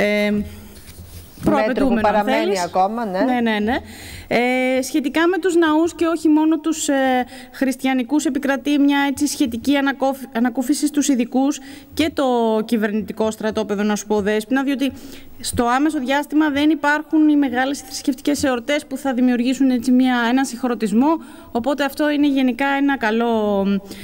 προαπαιτούμενο, που παραμένει ακόμα. Ναι. Σχετικά με τους ναούς και όχι μόνο τους χριστιανικούς, επικρατεί μια σχετική ανακούφιση στους ειδικούς και το κυβερνητικό στρατόπεδο, να σου πω Δέσποινα, διότι στο άμεσο διάστημα δεν υπάρχουν οι μεγάλες θρησκευτικές εορτές που θα δημιουργήσουν έναν συγχρωτισμό, οπότε αυτό είναι γενικά ένα καλό...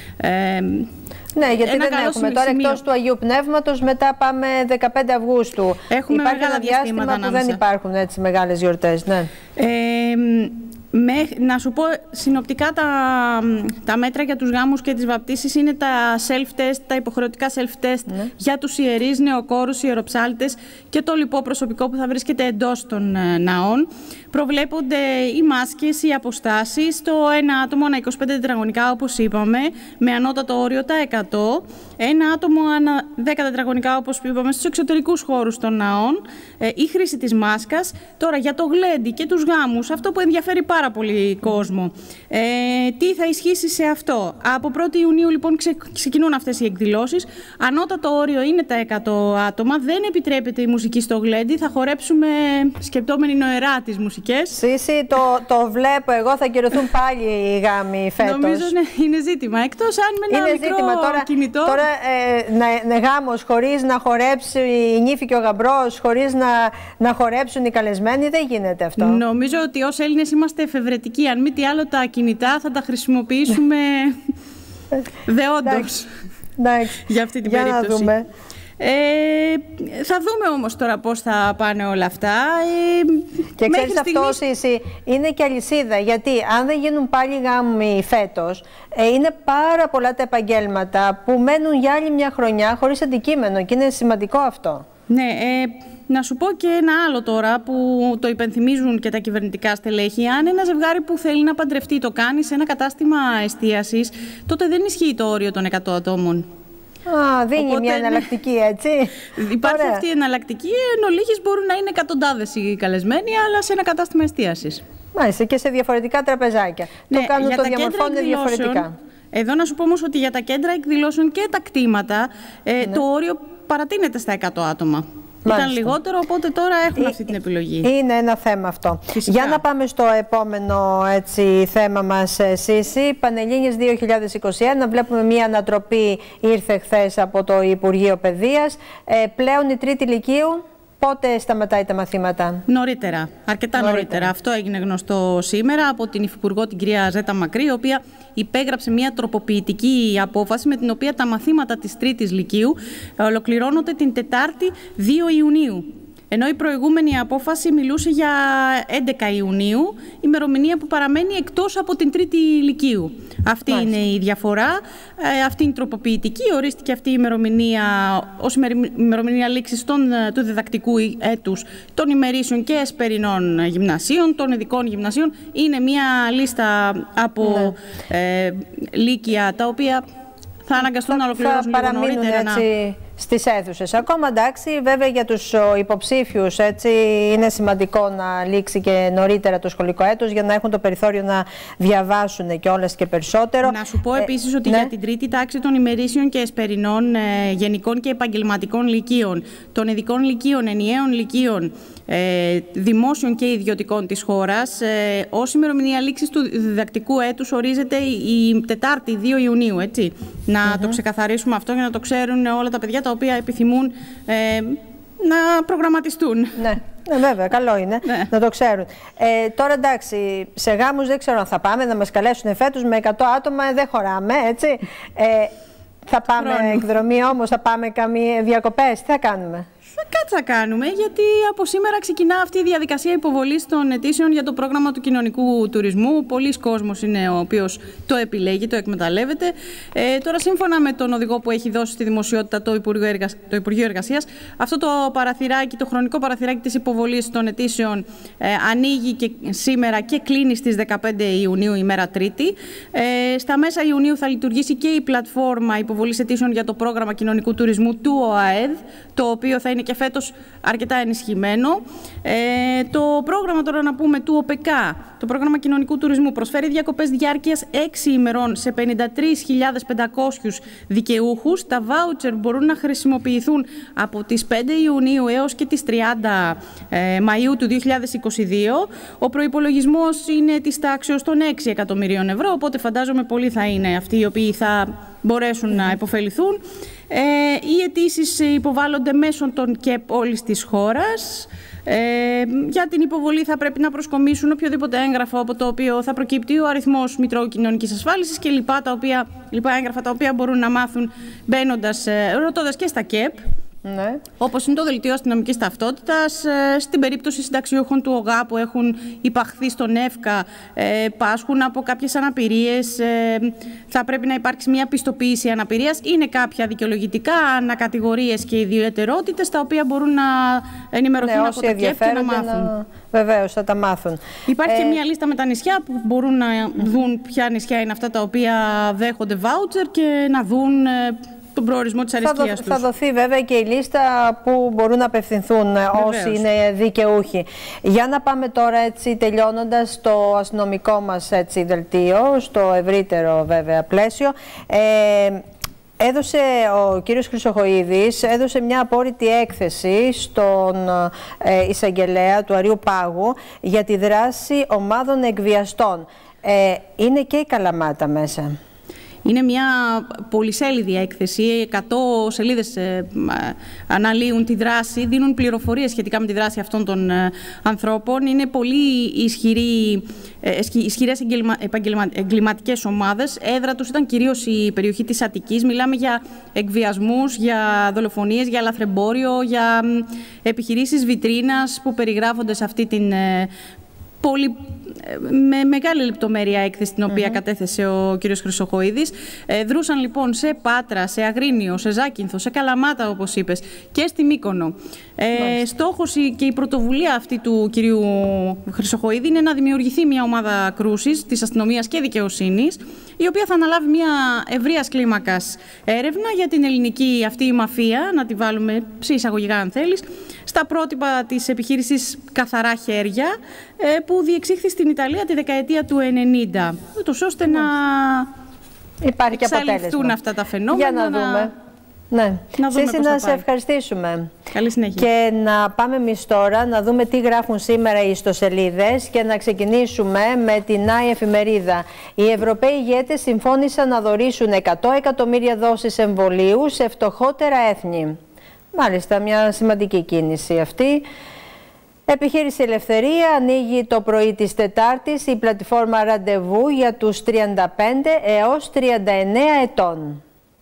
Ναι, γιατί δεν έχουμε τώρα εκτός του Αγίου Πνεύματος, μετά πάμε 15 Αυγούστου. Έχουμε υπάρχει ένα διάστημα που δεν υπάρχουν έτσι μεγάλες γιορτές. Ναι. Να σου πω συνοπτικά τα μέτρα για τους γάμους και τις βαπτίσεις είναι τα self-test, τα υποχρεωτικά self-test για τους ιερείς, νεοκόρους, ιεροψάλτες και το λοιπό προσωπικό που θα βρίσκεται εντός των ναών. Προβλέπονται οι μάσκες, οι αποστάσεις, το ένα άτομο ανά 25 τετραγωνικά όπως είπαμε, με ανώτατο όριο τα 100, ένα άτομο ανά 10 τετραγωνικά όπως είπαμε στους εξωτερικούς χώρους των ναών, η χρήση της μάσκας. Τώρα για το γλέντι και τους γάμους, αυτό που ενδιαφέρει πάρα πολύ κόσμο. Τι θα ισχύσει σε αυτό? Από 1η Ιουνίου λοιπόν ξεκινούν αυτές οι εκδηλώσεις. Ανώτατο όριο είναι τα 100 άτομα. Δεν επιτρέπεται η μουσική στο γλέντι. Θα χορέψουμε σκεπτόμενοι νοερά τις μουσικές. Σύση, το βλέπω εγώ. Θα κυρωθούν πάλι οι γάμοι φέτος. Νομίζω είναι ζήτημα. Εκτός αν με ένα μικρό κινητό. Τώρα γάμος χωρίς να χορέψει η νύφη και ο γαμπρός, χωρίς να χορέψουν οι καλεσμένοι, δεν γίνεται αυτό. Νομίζω ότι ως Έλληνες είμαστε εφευρετικοί. Αν μη τι άλλο, τα κινητά θα τα χρησιμοποιήσουμε δεόντως για αυτή την περίπτωση. Να δούμε. Θα δούμε όμως τώρα πώς θα πάνε όλα αυτά. Και ξέρεις αυτό, Σύση, είναι και αλυσίδα, γιατί αν δεν γίνουν πάλι γάμοι φέτος, είναι πάρα πολλά τα επαγγέλματα που μένουν για άλλη μια χρονιά χωρίς αντικείμενο και είναι σημαντικό αυτό. Ναι, να σου πω και ένα άλλο τώρα που το υπενθυμίζουν και τα κυβερνητικά στελέχη. Αν ένα ζευγάρι που θέλει να παντρευτεί το κάνει σε ένα κατάστημα εστίασης, τότε δεν ισχύει το όριο των 100 ατόμων. Δίνει μια εναλλακτική, έτσι. Υπάρχει αυτή η εναλλακτική, εν ολίγης μπορούν να είναι εκατοντάδες οι καλεσμένοι, αλλά σε ένα κατάστημα εστίασης. Μάλιστα, και σε διαφορετικά τραπεζάκια. Το κάνουν, το διαμορφώνουν διαφορετικά. Εδώ να σου πω όμως ότι για τα κέντρα εκδηλώσεων και τα κτήματα, το όριο παρατείνεται στα 100 άτομα. Ήταν λιγότερο, οπότε τώρα έχουν αυτή την επιλογή. Είναι ένα θέμα αυτό. Φυσικά. Για να πάμε στο επόμενο θέμα μας, Σύση. Πανελλήνιες 2021. Βλέπουμε μία ανατροπή, ήρθε χθες από το Υπουργείο Παιδείας. Πλέον η τρίτη λυκείου. Πότε σταματάει τα μαθήματα? Νωρίτερα, αρκετά νωρίτερα. Αυτό έγινε γνωστό σήμερα από την Υφυπουργό, την κυρία Ζέτα Μακρύ, η οποία υπέγραψε μια τροποποιητική απόφαση με την οποία τα μαθήματα της τρίτης λυκείου ολοκληρώνονται την Τετάρτη 2 Ιουνίου. Ενώ η προηγούμενη απόφαση μιλούσε για 11 Ιουνίου, ημερομηνία που παραμένει εκτός από την τρίτη λυκείου. Αυτή είναι η διαφορά. Αυτή είναι η τροποποιητική. Ορίστηκε αυτή η ημερομηνία ως ημερομηνία λήξης του διδακτικού έτους των ημερήσεων και εσπερινών γυμνασίων, των ειδικών γυμνασίων. Είναι μια λίστα από λύκεια τα οποία θα αναγκαστούν να ολοκληρώσουν λίγο νωρίτερα. Στις αίθουσες. Ακόμα εντάξει, βέβαια για τους υποψήφιους είναι σημαντικό να λήξει και νωρίτερα το σχολικό έτος για να έχουν το περιθώριο να διαβάσουν και όλες και περισσότερο. Να σου πω επίσης ότι για την τρίτη τάξη των ημερήσιων και εσπερινών γενικών και επαγγελματικών λυκείων, των ειδικών λυκείων, ενιαίων λυκείων, δημόσιων και ιδιωτικών της χώρας, ως ημερομηνία λήξης του διδακτικού έτους ορίζεται η Τετάρτη 2 Ιουνίου. Έτσι. Να το ξεκαθαρίσουμε αυτό για να το ξέρουν όλα τα παιδιά τα οποία επιθυμούν να προγραμματιστούν. Ναι, βέβαια, καλό είναι να το ξέρουν. Τώρα εντάξει, σε γάμους δεν ξέρω αν θα πάμε, να μας καλέσουν φέτος με 100 άτομα, δεν χωράμε, έτσι. Θα πάμε εκδρομή όμως, θα πάμε διακοπές, τι θα κάνουμε? Κάτι θα κάνουμε, γιατί από σήμερα ξεκινά αυτή η διαδικασία υποβολής των αιτήσεων για το πρόγραμμα του κοινωνικού τουρισμού. Πολλοί κόσμος είναι ο οποίος το επιλέγει, το εκμεταλλεύεται. Τώρα, σύμφωνα με τον οδηγό που έχει δώσει στη δημοσιότητα το Υπουργείο Εργασίας, αυτό το παραθυράκι, το χρονικό παραθυράκι της υποβολής των αιτήσεων ανοίγει και σήμερα και κλείνει στις 15 Ιουνίου, ημέρα Τρίτη. Στα μέσα Ιουνίου θα λειτουργήσει και η πλατφόρμα υποβολής αιτήσεων για το πρόγραμμα κοινωνικού τουρισμού του ΟΑΕΔ, το οποίο θα είναι και φέτος αρκετά ενισχυμένο. Το πρόγραμμα τώρα να πούμε του ΟΠΕΚΑ, το πρόγραμμα κοινωνικού τουρισμού, προσφέρει διακοπές διάρκειας 6 ημερών σε 53.500 δικαιούχους. Τα βάουτσερ μπορούν να χρησιμοποιηθούν από τις 5 Ιουνίου έως και τις 30 Μαΐου του 2022. Ο προϋπολογισμός είναι της τάξεως των 6 εκατομμυρίων ευρώ, οπότε φαντάζομαι πολλοί θα είναι αυτοί οι οποίοι θα μπορέσουν να υποφεληθούν. Οι αιτήσεις υποβάλλονται μέσω των ΚΕΠ όλης της χώρας. Για την υποβολή θα πρέπει να προσκομίσουν οποιοδήποτε έγγραφο από το οποίο θα προκύπτει ο αριθμός Μητρώου Κοινωνικής Ασφάλισης και λοιπά έγγραφα τα οποία μπορούν να μάθουν ρωτώντας και στα ΚΕΠ. Ναι. Όπως είναι το Δελτίο Αστυνομικής Ταυτότητας, στην περίπτωση συνταξιούχων του ΟΓΑ που έχουν υπαχθεί στον ΕΦΚΑ, πάσχουν από κάποιες αναπηρίες, θα πρέπει να υπάρξει μια πιστοποίηση αναπηρίας. Είναι κάποια δικαιολογητικά ανακατηγορίες και ιδιαιτερότητες τα οποία μπορούν να ενημερωθούν από τα ΚΕΠ και να μάθουν. Βεβαίως, θα τα μάθουν. Υπάρχει και μια λίστα με τα νησιά που μπορούν να δουν ποια νησιά είναι αυτά τα οποία δέχονται βάουτσερ και να δουν τον προορισμό της αρισκίας τους. Θα δοθεί βέβαια και η λίστα που μπορούν να απευθυνθούν όσοι είναι δικαιούχοι. Για να πάμε τώρα, έτσι τελειώνοντας, στο αστυνομικό μας δελτίο, στο ευρύτερο βέβαια πλαίσιο. Έδωσε ο κύριος Χρυσοχοΐδης μια απόρριτη έκθεση στον εισαγγελέα του Αριού Πάγου για τη δράση ομάδων εκβιαστών. Είναι και η Καλαμάτα μέσα. Είναι μια πολυσέλιδη έκθεση, 100 σελίδες αναλύουν τη δράση, δίνουν πληροφορίες σχετικά με τη δράση αυτών των ανθρώπων. Είναι πολύ ισχυρές εγκληματικές ομάδες. Έδρα τους ήταν κυρίως η περιοχή της Αττικής. Μιλάμε για εκβιασμούς, για δολοφονίες, για λαθρεμπόριο, για επιχειρήσεις βιτρίνας που περιγράφονται σε αυτή την με μεγάλη λεπτομέρεια έκθεση την οποία κατέθεσε ο κύριος Χρυσοχοΐδης. Δρούσαν λοιπόν σε Πάτρα, σε Αγρίνιο, σε Ζάκυνθο, σε Καλαμάτα όπως είπες και στη Μύκονο. Στόχος και η πρωτοβουλία αυτή του κυρίου Χρυσοχοΐδη είναι να δημιουργηθεί μια ομάδα κρούσης της αστυνομίας και δικαιοσύνης, η οποία θα αναλάβει μια ευρείας κλίμακας έρευνα για την ελληνική αυτή μαφία, να τη βάλουμε σε εισαγωγικά αν θέλεις, στα πρότυπα της επιχείρησης Καθαρά Χέρια, που διεξήχθη στην Ιταλία τη δεκαετία του 90, ούτως ώστε να υπάρχει εξαλειφθούν αυτά τα φαινόμενα. Για να δούμε. Ναι. Σύση, να σε ευχαριστήσουμε. Καλή συνέχεια. Και να πάμε εμείς τώρα να δούμε τι γράφουν σήμερα οι ιστοσελίδες και να ξεκινήσουμε με την ΆΗ Εφημερίδα. Οι Ευρωπαίοι ηγέτες συμφώνησαν να δωρήσουν 100 εκατομμύρια δόσεις εμβολίου σε φτωχότερα έθνη. Μάλιστα, μια σημαντική κίνηση αυτή. Επιχείρηση Ελευθερία ανοίγει το πρωί της Τετάρτης η πλατφόρμα ραντεβού για τους 35 έως 39 ετών.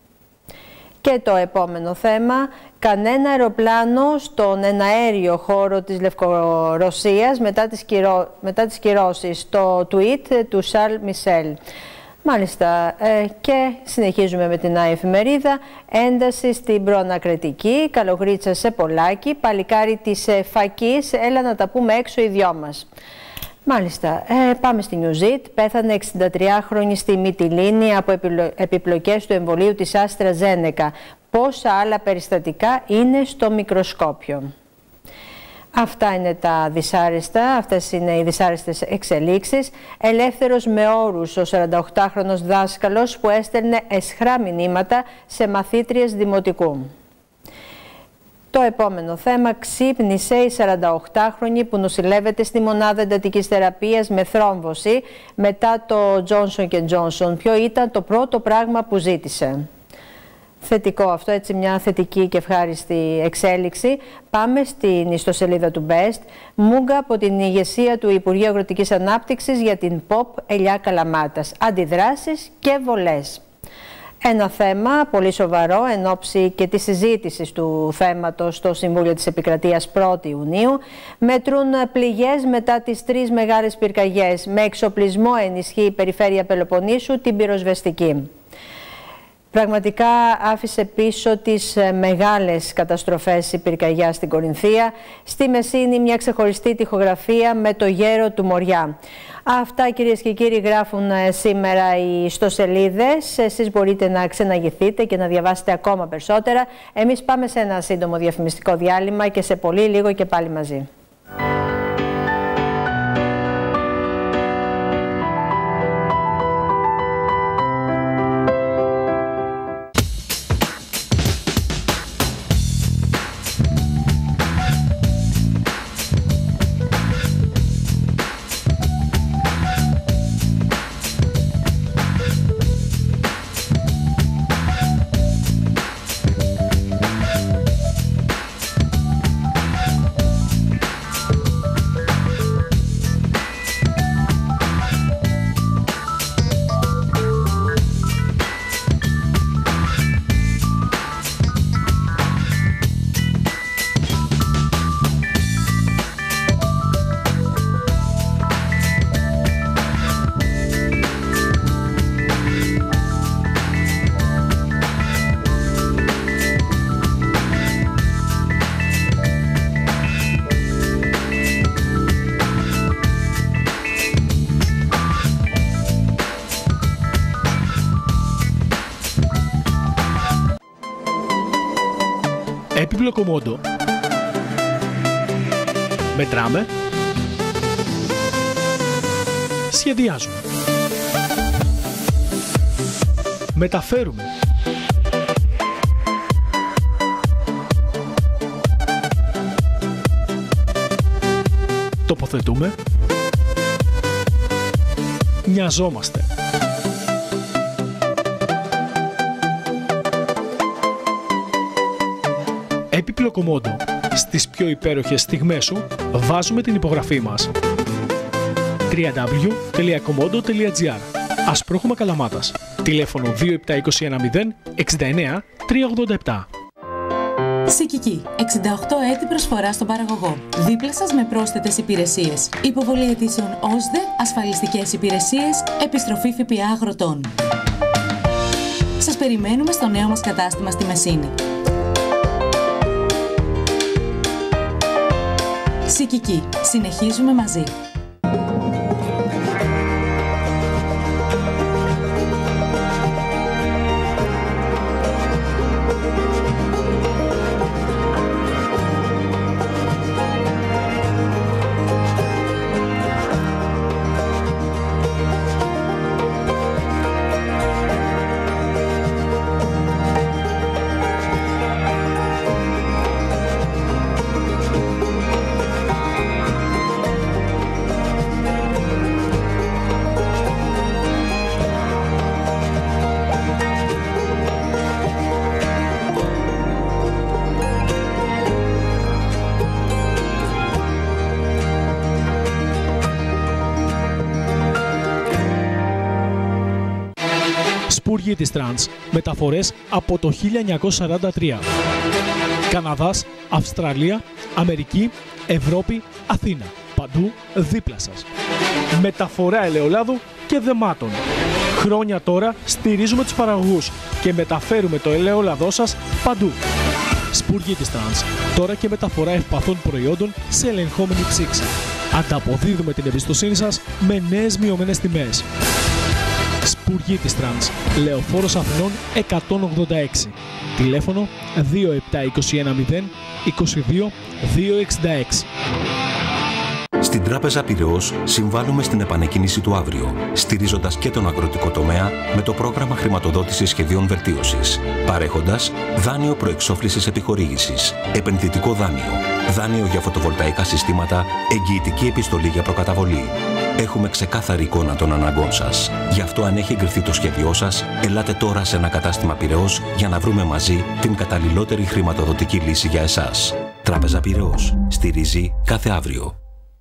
Και το επόμενο θέμα, κανένα αεροπλάνο στον εναέριο χώρο της Λευκορωσίας μετά τις κυρώσεις, το tweet του Σαρλ Μισελ. Μάλιστα, και συνεχίζουμε με την ΆΗ Εφημερίδα. Ένταση στην προανακριτική, καλογρίτσα σε Πολάκη, παλικάρι της Φακής, έλα να τα πούμε έξω οι δυο μας. Μάλιστα, πάμε στη Νιουζίτ. Πέθανε 63χρονη στη Μυτιλήνη από επιπλοκές του εμβολίου της AstraZeneca. Πόσα άλλα περιστατικά είναι στο μικροσκόπιο. Αυτά είναι τα δυσάρεστα, αυτές είναι οι δυσάρεστες εξελίξεις. Ελεύθερος με όρους ο 48χρονος δάσκαλος που έστελνε αισχρά μηνύματα σε μαθήτριες δημοτικού. Το επόμενο θέμα, ξύπνησε η 48χρονη που νοσηλεύεται στη μονάδα εντατικής θεραπείας με θρόμβωση μετά το Johnson & Johnson. Ποιο ήταν το πρώτο πράγμα που ζήτησε? Θετικό αυτό, έτσι μια θετική και ευχάριστη εξέλιξη. Πάμε στην ιστοσελίδα του Best. Μούγκα από την ηγεσία του Υπουργείου Αγροτικής Ανάπτυξης για την ΠΟΠ Ελιά Καλαμάτας. Αντιδράσεις και βολές. Ένα θέμα πολύ σοβαρό εν ώψη και της συζήτησης του θέματος στο Συμβούλιο της Επικρατείας 1η Ιουνίου. Μετρούν πληγές μετά τις 3 μεγάλες πυρκαγιές. Με εξοπλισμό ενισχύει η Περιφέρεια Πελοποννήσου την πυροσβεστική. Πραγματικά άφησε πίσω τις μεγάλες καταστροφές η πυρκαγιά στην Κορινθία. Στη Μεσίνη μια ξεχωριστή τοιχογραφία με το γέρο του Μοριά. Αυτά, κυρίες και κύριοι, γράφουν σήμερα οι ιστοσελίδες. Εσείς μπορείτε να ξεναγηθείτε και να διαβάσετε ακόμα περισσότερα. Εμείς πάμε σε ένα σύντομο διαφημιστικό διάλειμμα και σε πολύ λίγο και πάλι μαζί. Έπιπλο κομμόντο. Μετράμε. Σχεδιάζουμε. Μεταφέρουμε. Τοποθετούμε. Νοιαζόμαστε. Έπιπλο κομμόντο. Στις πιο υπέροχες στιγμές σου βάζουμε την υπογραφή μας. www.komodo.gr. Ασπρόχωμα Καλαμάτας. Τηλέφωνο 27210 69 387. Σικική. 68 έτη προσφορά στον παραγωγό. Δίπλα σας με πρόσθετες υπηρεσίες. Υποβολή αιτήσεων ΩΣΔΕ, ασφαλιστικές υπηρεσίες, επιστροφή ΦΠΑ αγροτών. Σας περιμένουμε στο νέο μας κατάστημα στη Μεσίνη. Σικική. Συνεχίζουμε μαζί. Σπουργίτη της Τρανς. Μεταφορές από το 1943. Καναδάς, Αυστραλία, Αμερική, Ευρώπη, Αθήνα. Παντού δίπλα σας. Μεταφορά ελαιολάδου και δεμάτων. Χρόνια τώρα στηρίζουμε τους παραγωγούς και μεταφέρουμε το ελαιόλαδό σας παντού. Σπουργίτη της Τρανς. Τώρα και μεταφορά ευπαθών προϊόντων σε ελεγχόμενη ψήξη. Ανταποδίδουμε την εμπιστοσύνη σας με νέες μειωμένες τιμές. Σπουργίτης Τρανς, Λεωφόρος Αθηνών 186. Τηλέφωνο 27210 22 266. Στην Τράπεζα Πειραιώς συμβάλλουμε στην επανεκκίνηση του αύριο, στηρίζοντας και τον αγροτικό τομέα με το πρόγραμμα χρηματοδότησης σχεδίων βελτίωσης, παρέχοντας δάνειο προεξόφλησης επιχορήγησης, επενδυτικό δάνειο, δάνειο για φωτοβολταϊκά συστήματα, εγγυητική επιστολή για προκαταβολή. Έχουμε ξεκάθαρη εικόνα των αναγκών σας. Γι' αυτό, αν έχει εγκριθεί το σχέδιό σας, ελάτε τώρα σε ένα κατάστημα Πειραιώς για να βρούμε μαζί την καταλληλότερη χρηματοδοτική λύση για εσάς. Τράπεζα Πειραιώς. Στηρίζει κάθε αύριο.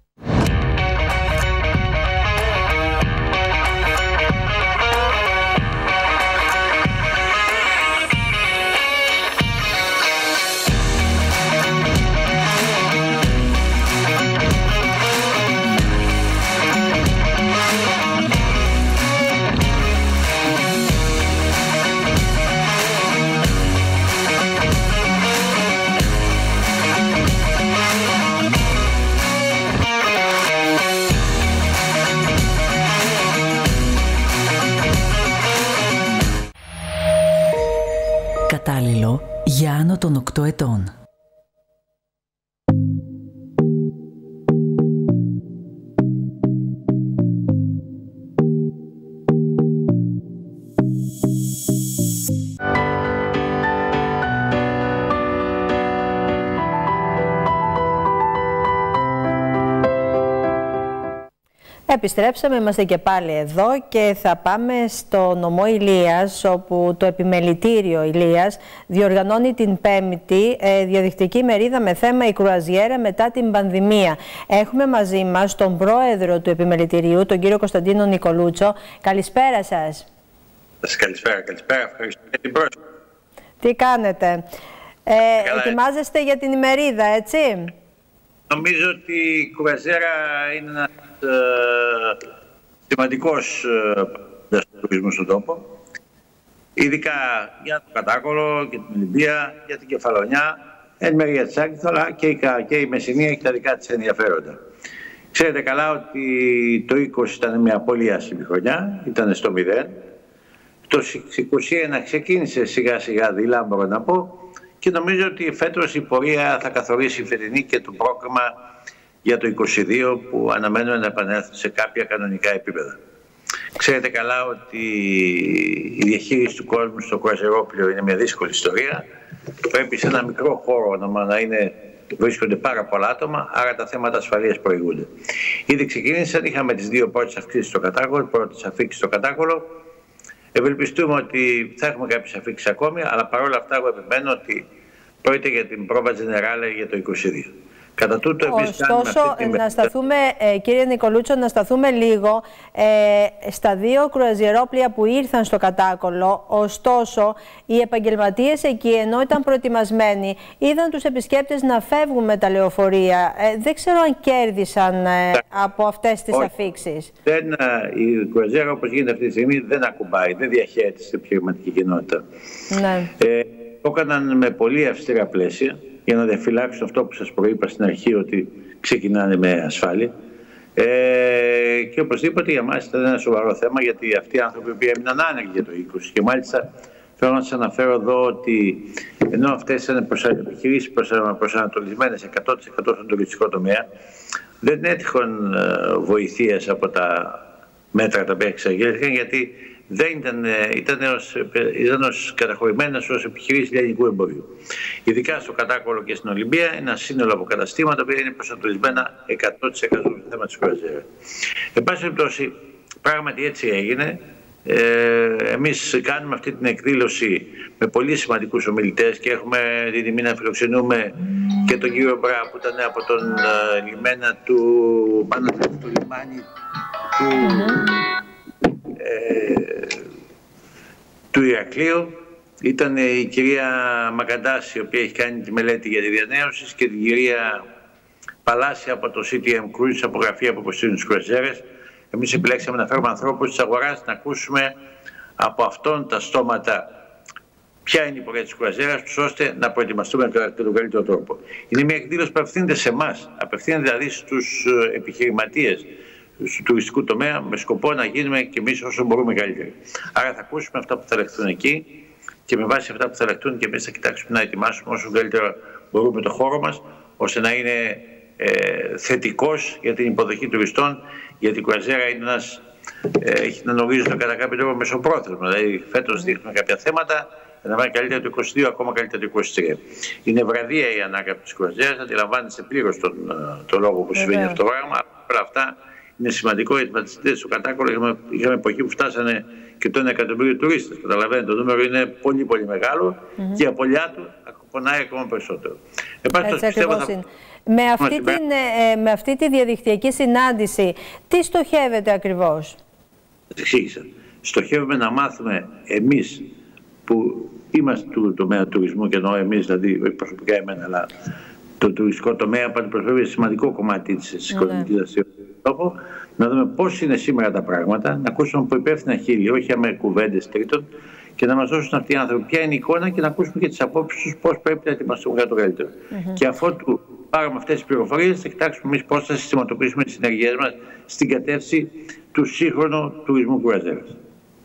Κατάλληλο για άνω των 8 ετών. Επιστρέψαμε, είμαστε και πάλι εδώ και θα πάμε στο νομό Ηλίας, όπου το επιμελητήριο Ηλίας διοργανώνει την 5η διαδικτυακή μερίδα με θέμα «Η κρουαζιέρα μετά την πανδημία». Έχουμε μαζί μας τον πρόεδρο του επιμελητηρίου, τον κύριο Κωνσταντίνο Νικολούτσο. Καλησπέρα σας. Καλησπέρα, ευχαριστώ για την πρόσκληση. Τι κάνετε? Ετοιμάζεστε για την ημερίδα, έτσι? Νομίζω ότι η κρουαζιέρα είναι ένας σημαντικός τουρισμού στον τόπο, ειδικά για το Κατάκολο και την Ολυμπία, για την Κεφαλονιά, εν μέρει για τη Σάκηθο, αλλά και η Μεσσηνία έχει τα δικά της ενδιαφέροντα. Ξέρετε καλά ότι το 20 ήταν μια πολύ άσχημη χρονιά, ήταν στο 0. Το 21 ξεκίνησε σιγά σιγά δειλά, μπορώ να πω, και νομίζω ότι φέτος η πορεία θα καθορίσει η φετινή και το πρόγραμμα για το 2022 που αναμένουμε να επανέλθει σε κάποια κανονικά επίπεδα. Ξέρετε καλά ότι η διαχείριση του κόσμου στο κρουαζιερόπλοιο είναι μια δύσκολη ιστορία. Πρέπει σε ένα μικρό χώρο βρίσκονται πάρα πολλά άτομα, άρα τα θέματα ασφαλείας προηγούνται. Ήδη ξεκίνησαν, είχαμε τις 2 πρώτες αυξήσεις στο κατάκολο, πρώτες αφήξεις στο κατάκολο. Ευελπιστούμε ότι θα έχουμε κάποιες αφήξεις ακόμη, αλλά παρόλα αυτά εγώ επιμένω ότι πρόκειται για την πρόβα Τζενεράλε για το 2022. Κατά τούτο, ωστόσο, να σταθούμε, κύριε Νικολούτσο, να σταθούμε λίγο στα 2 κρουαζιερόπλοια που ήρθαν στο κατάκολο. Ωστόσο, οι επαγγελματίες εκεί, ενώ ήταν προετοιμασμένοι, είδαν τους επισκέπτες να φεύγουν με τα λεωφορεία. Δεν ξέρω αν κέρδισαν από αυτές τις αφήξεις. Η κρουαζιέρα, όπως γίνεται αυτή τη στιγμή, δεν ακουμπάει, δεν διαχέεται στην επιχειρηματική κοινότητα. Ναι. Το έκαναν με πολύ αυστηρά πλαίσια, για να διαφυλάξουν αυτό που σας προείπα στην αρχή, ότι ξεκινάνε με ασφάλεια. Και οπωσδήποτε για μας ήταν ένα σοβαρό θέμα, γιατί αυτοί οι άνθρωποι που έμειναν άνεργοι για το 20. Και μάλιστα θέλω να σας αναφέρω εδώ ότι ενώ αυτές ήταν επιχειρήσεις προσανατολισμένες 100% στον τουριστικό τομέα, δεν έτυχαν βοηθείες από τα μέτρα τα οποία εξαγγέλθηκαν, γιατί δεν ήταν καταχωρημένες ως επιχειρήσεις λιανικού εμπορίου. Ειδικά στο κατάκολο και στην Ολυμπία, ένα σύνολο από καταστήματα που είναι προσανατολισμένα 100% στο θέμα της κρουαζιέρας. Εν πάση περιπτώσει, πράγματι έτσι έγινε. Εμείς κάνουμε αυτή την εκδήλωση με πολύ σημαντικούς ομιλητές και έχουμε την τιμή να φιλοξενούμε και τον κύριο Μπρά που ήταν από τον λιμένα του λιμάνι του Ηρακλείου. Ήταν η κυρία Μακαντάση, η οποία έχει κάνει τη μελέτη για τη διανέωση, και την κυρία Παλάση από το CTM Cruise, από γραφεία που υποστηρίζουν τις κρουαζιέρες. Εμείς επιλέξαμε να φέρουμε ανθρώπους της αγοράς, να ακούσουμε από αυτόν τα στόματα ποια είναι η πορεία της κρουαζιέρας, ώστε να προετοιμαστούμε με τον καλύτερο τρόπο. Είναι μια εκδήλωση που απευθύνεται σε εμάς, απευθύνεται δηλαδή στους επιχειρηματίες του τουριστικού τομέα, με σκοπό να γίνουμε και εμείς όσο μπορούμε καλύτεροι. Άρα θα ακούσουμε αυτά που θα λεχθούν εκεί και με βάση αυτά που θα λεχθούν και εμείς θα κοιτάξουμε να ετοιμάσουμε όσο καλύτερα μπορούμε το χώρο μας, ώστε να είναι θετικός για την υποδοχή τουριστών, γιατί η κρουαζιέρα είναι έχει να ορίζεται κατά κάποιο τρόπο μεσοπρόθεσμα. Δηλαδή φέτος δείχνουμε κάποια θέματα για να πάει καλύτερα το 2022, ακόμα καλύτερα το 2023. Είναι βραδία η ανάκαμψη της κρουαζιέρας, αντιλαμβάνεστε πλήρως τον λόγο που συμβαίνει αυτό το πράγμα. Όλα αυτά είναι σημαντικό, γιατί στο κατάκολο είχαμε εποχή που φτάσανε και το 1 εκατομμύριο τουρίστες. Καταλαβαίνετε, το νούμερο είναι πολύ πολύ μεγάλο και η απώλειά του πονάει ακόμα περισσότερο. Έτσι ακριβώς είναι. Με αυτή τη διαδικτυακή συνάντηση, τι στοχεύετε ακριβώς? Εξήγησα. Στοχεύουμε να μάθουμε εμείς που είμαστε του τομέα τουρισμού, και εννοώ εμείς, δηλαδή προσωπικά εμένα, αλλά το τουριστικό τομέα αντιπροσωπεύει σημαντικό κομμάτι της οικονομικής δραστηριότητας, να δούμε πώς είναι σήμερα τα πράγματα, να ακούσουμε από υπεύθυνα χείλη, όχι με κουβέντες τρίτων, και να μας δώσουν αυτοί οι άνθρωποι ποια είναι η εικόνα και να ακούσουμε και τις απόψεις τους πώς πρέπει να ετοιμαστούμε για το καλύτερο. Και αφότου πάρουμε αυτές τις πληροφορίες, θα κοιτάξουμε εμείς πώς θα συστηματοποιήσουμε τις συνεργίες μας στην κατεύθυνση του σύγχρονου τουρισμού κρουαζιέρας.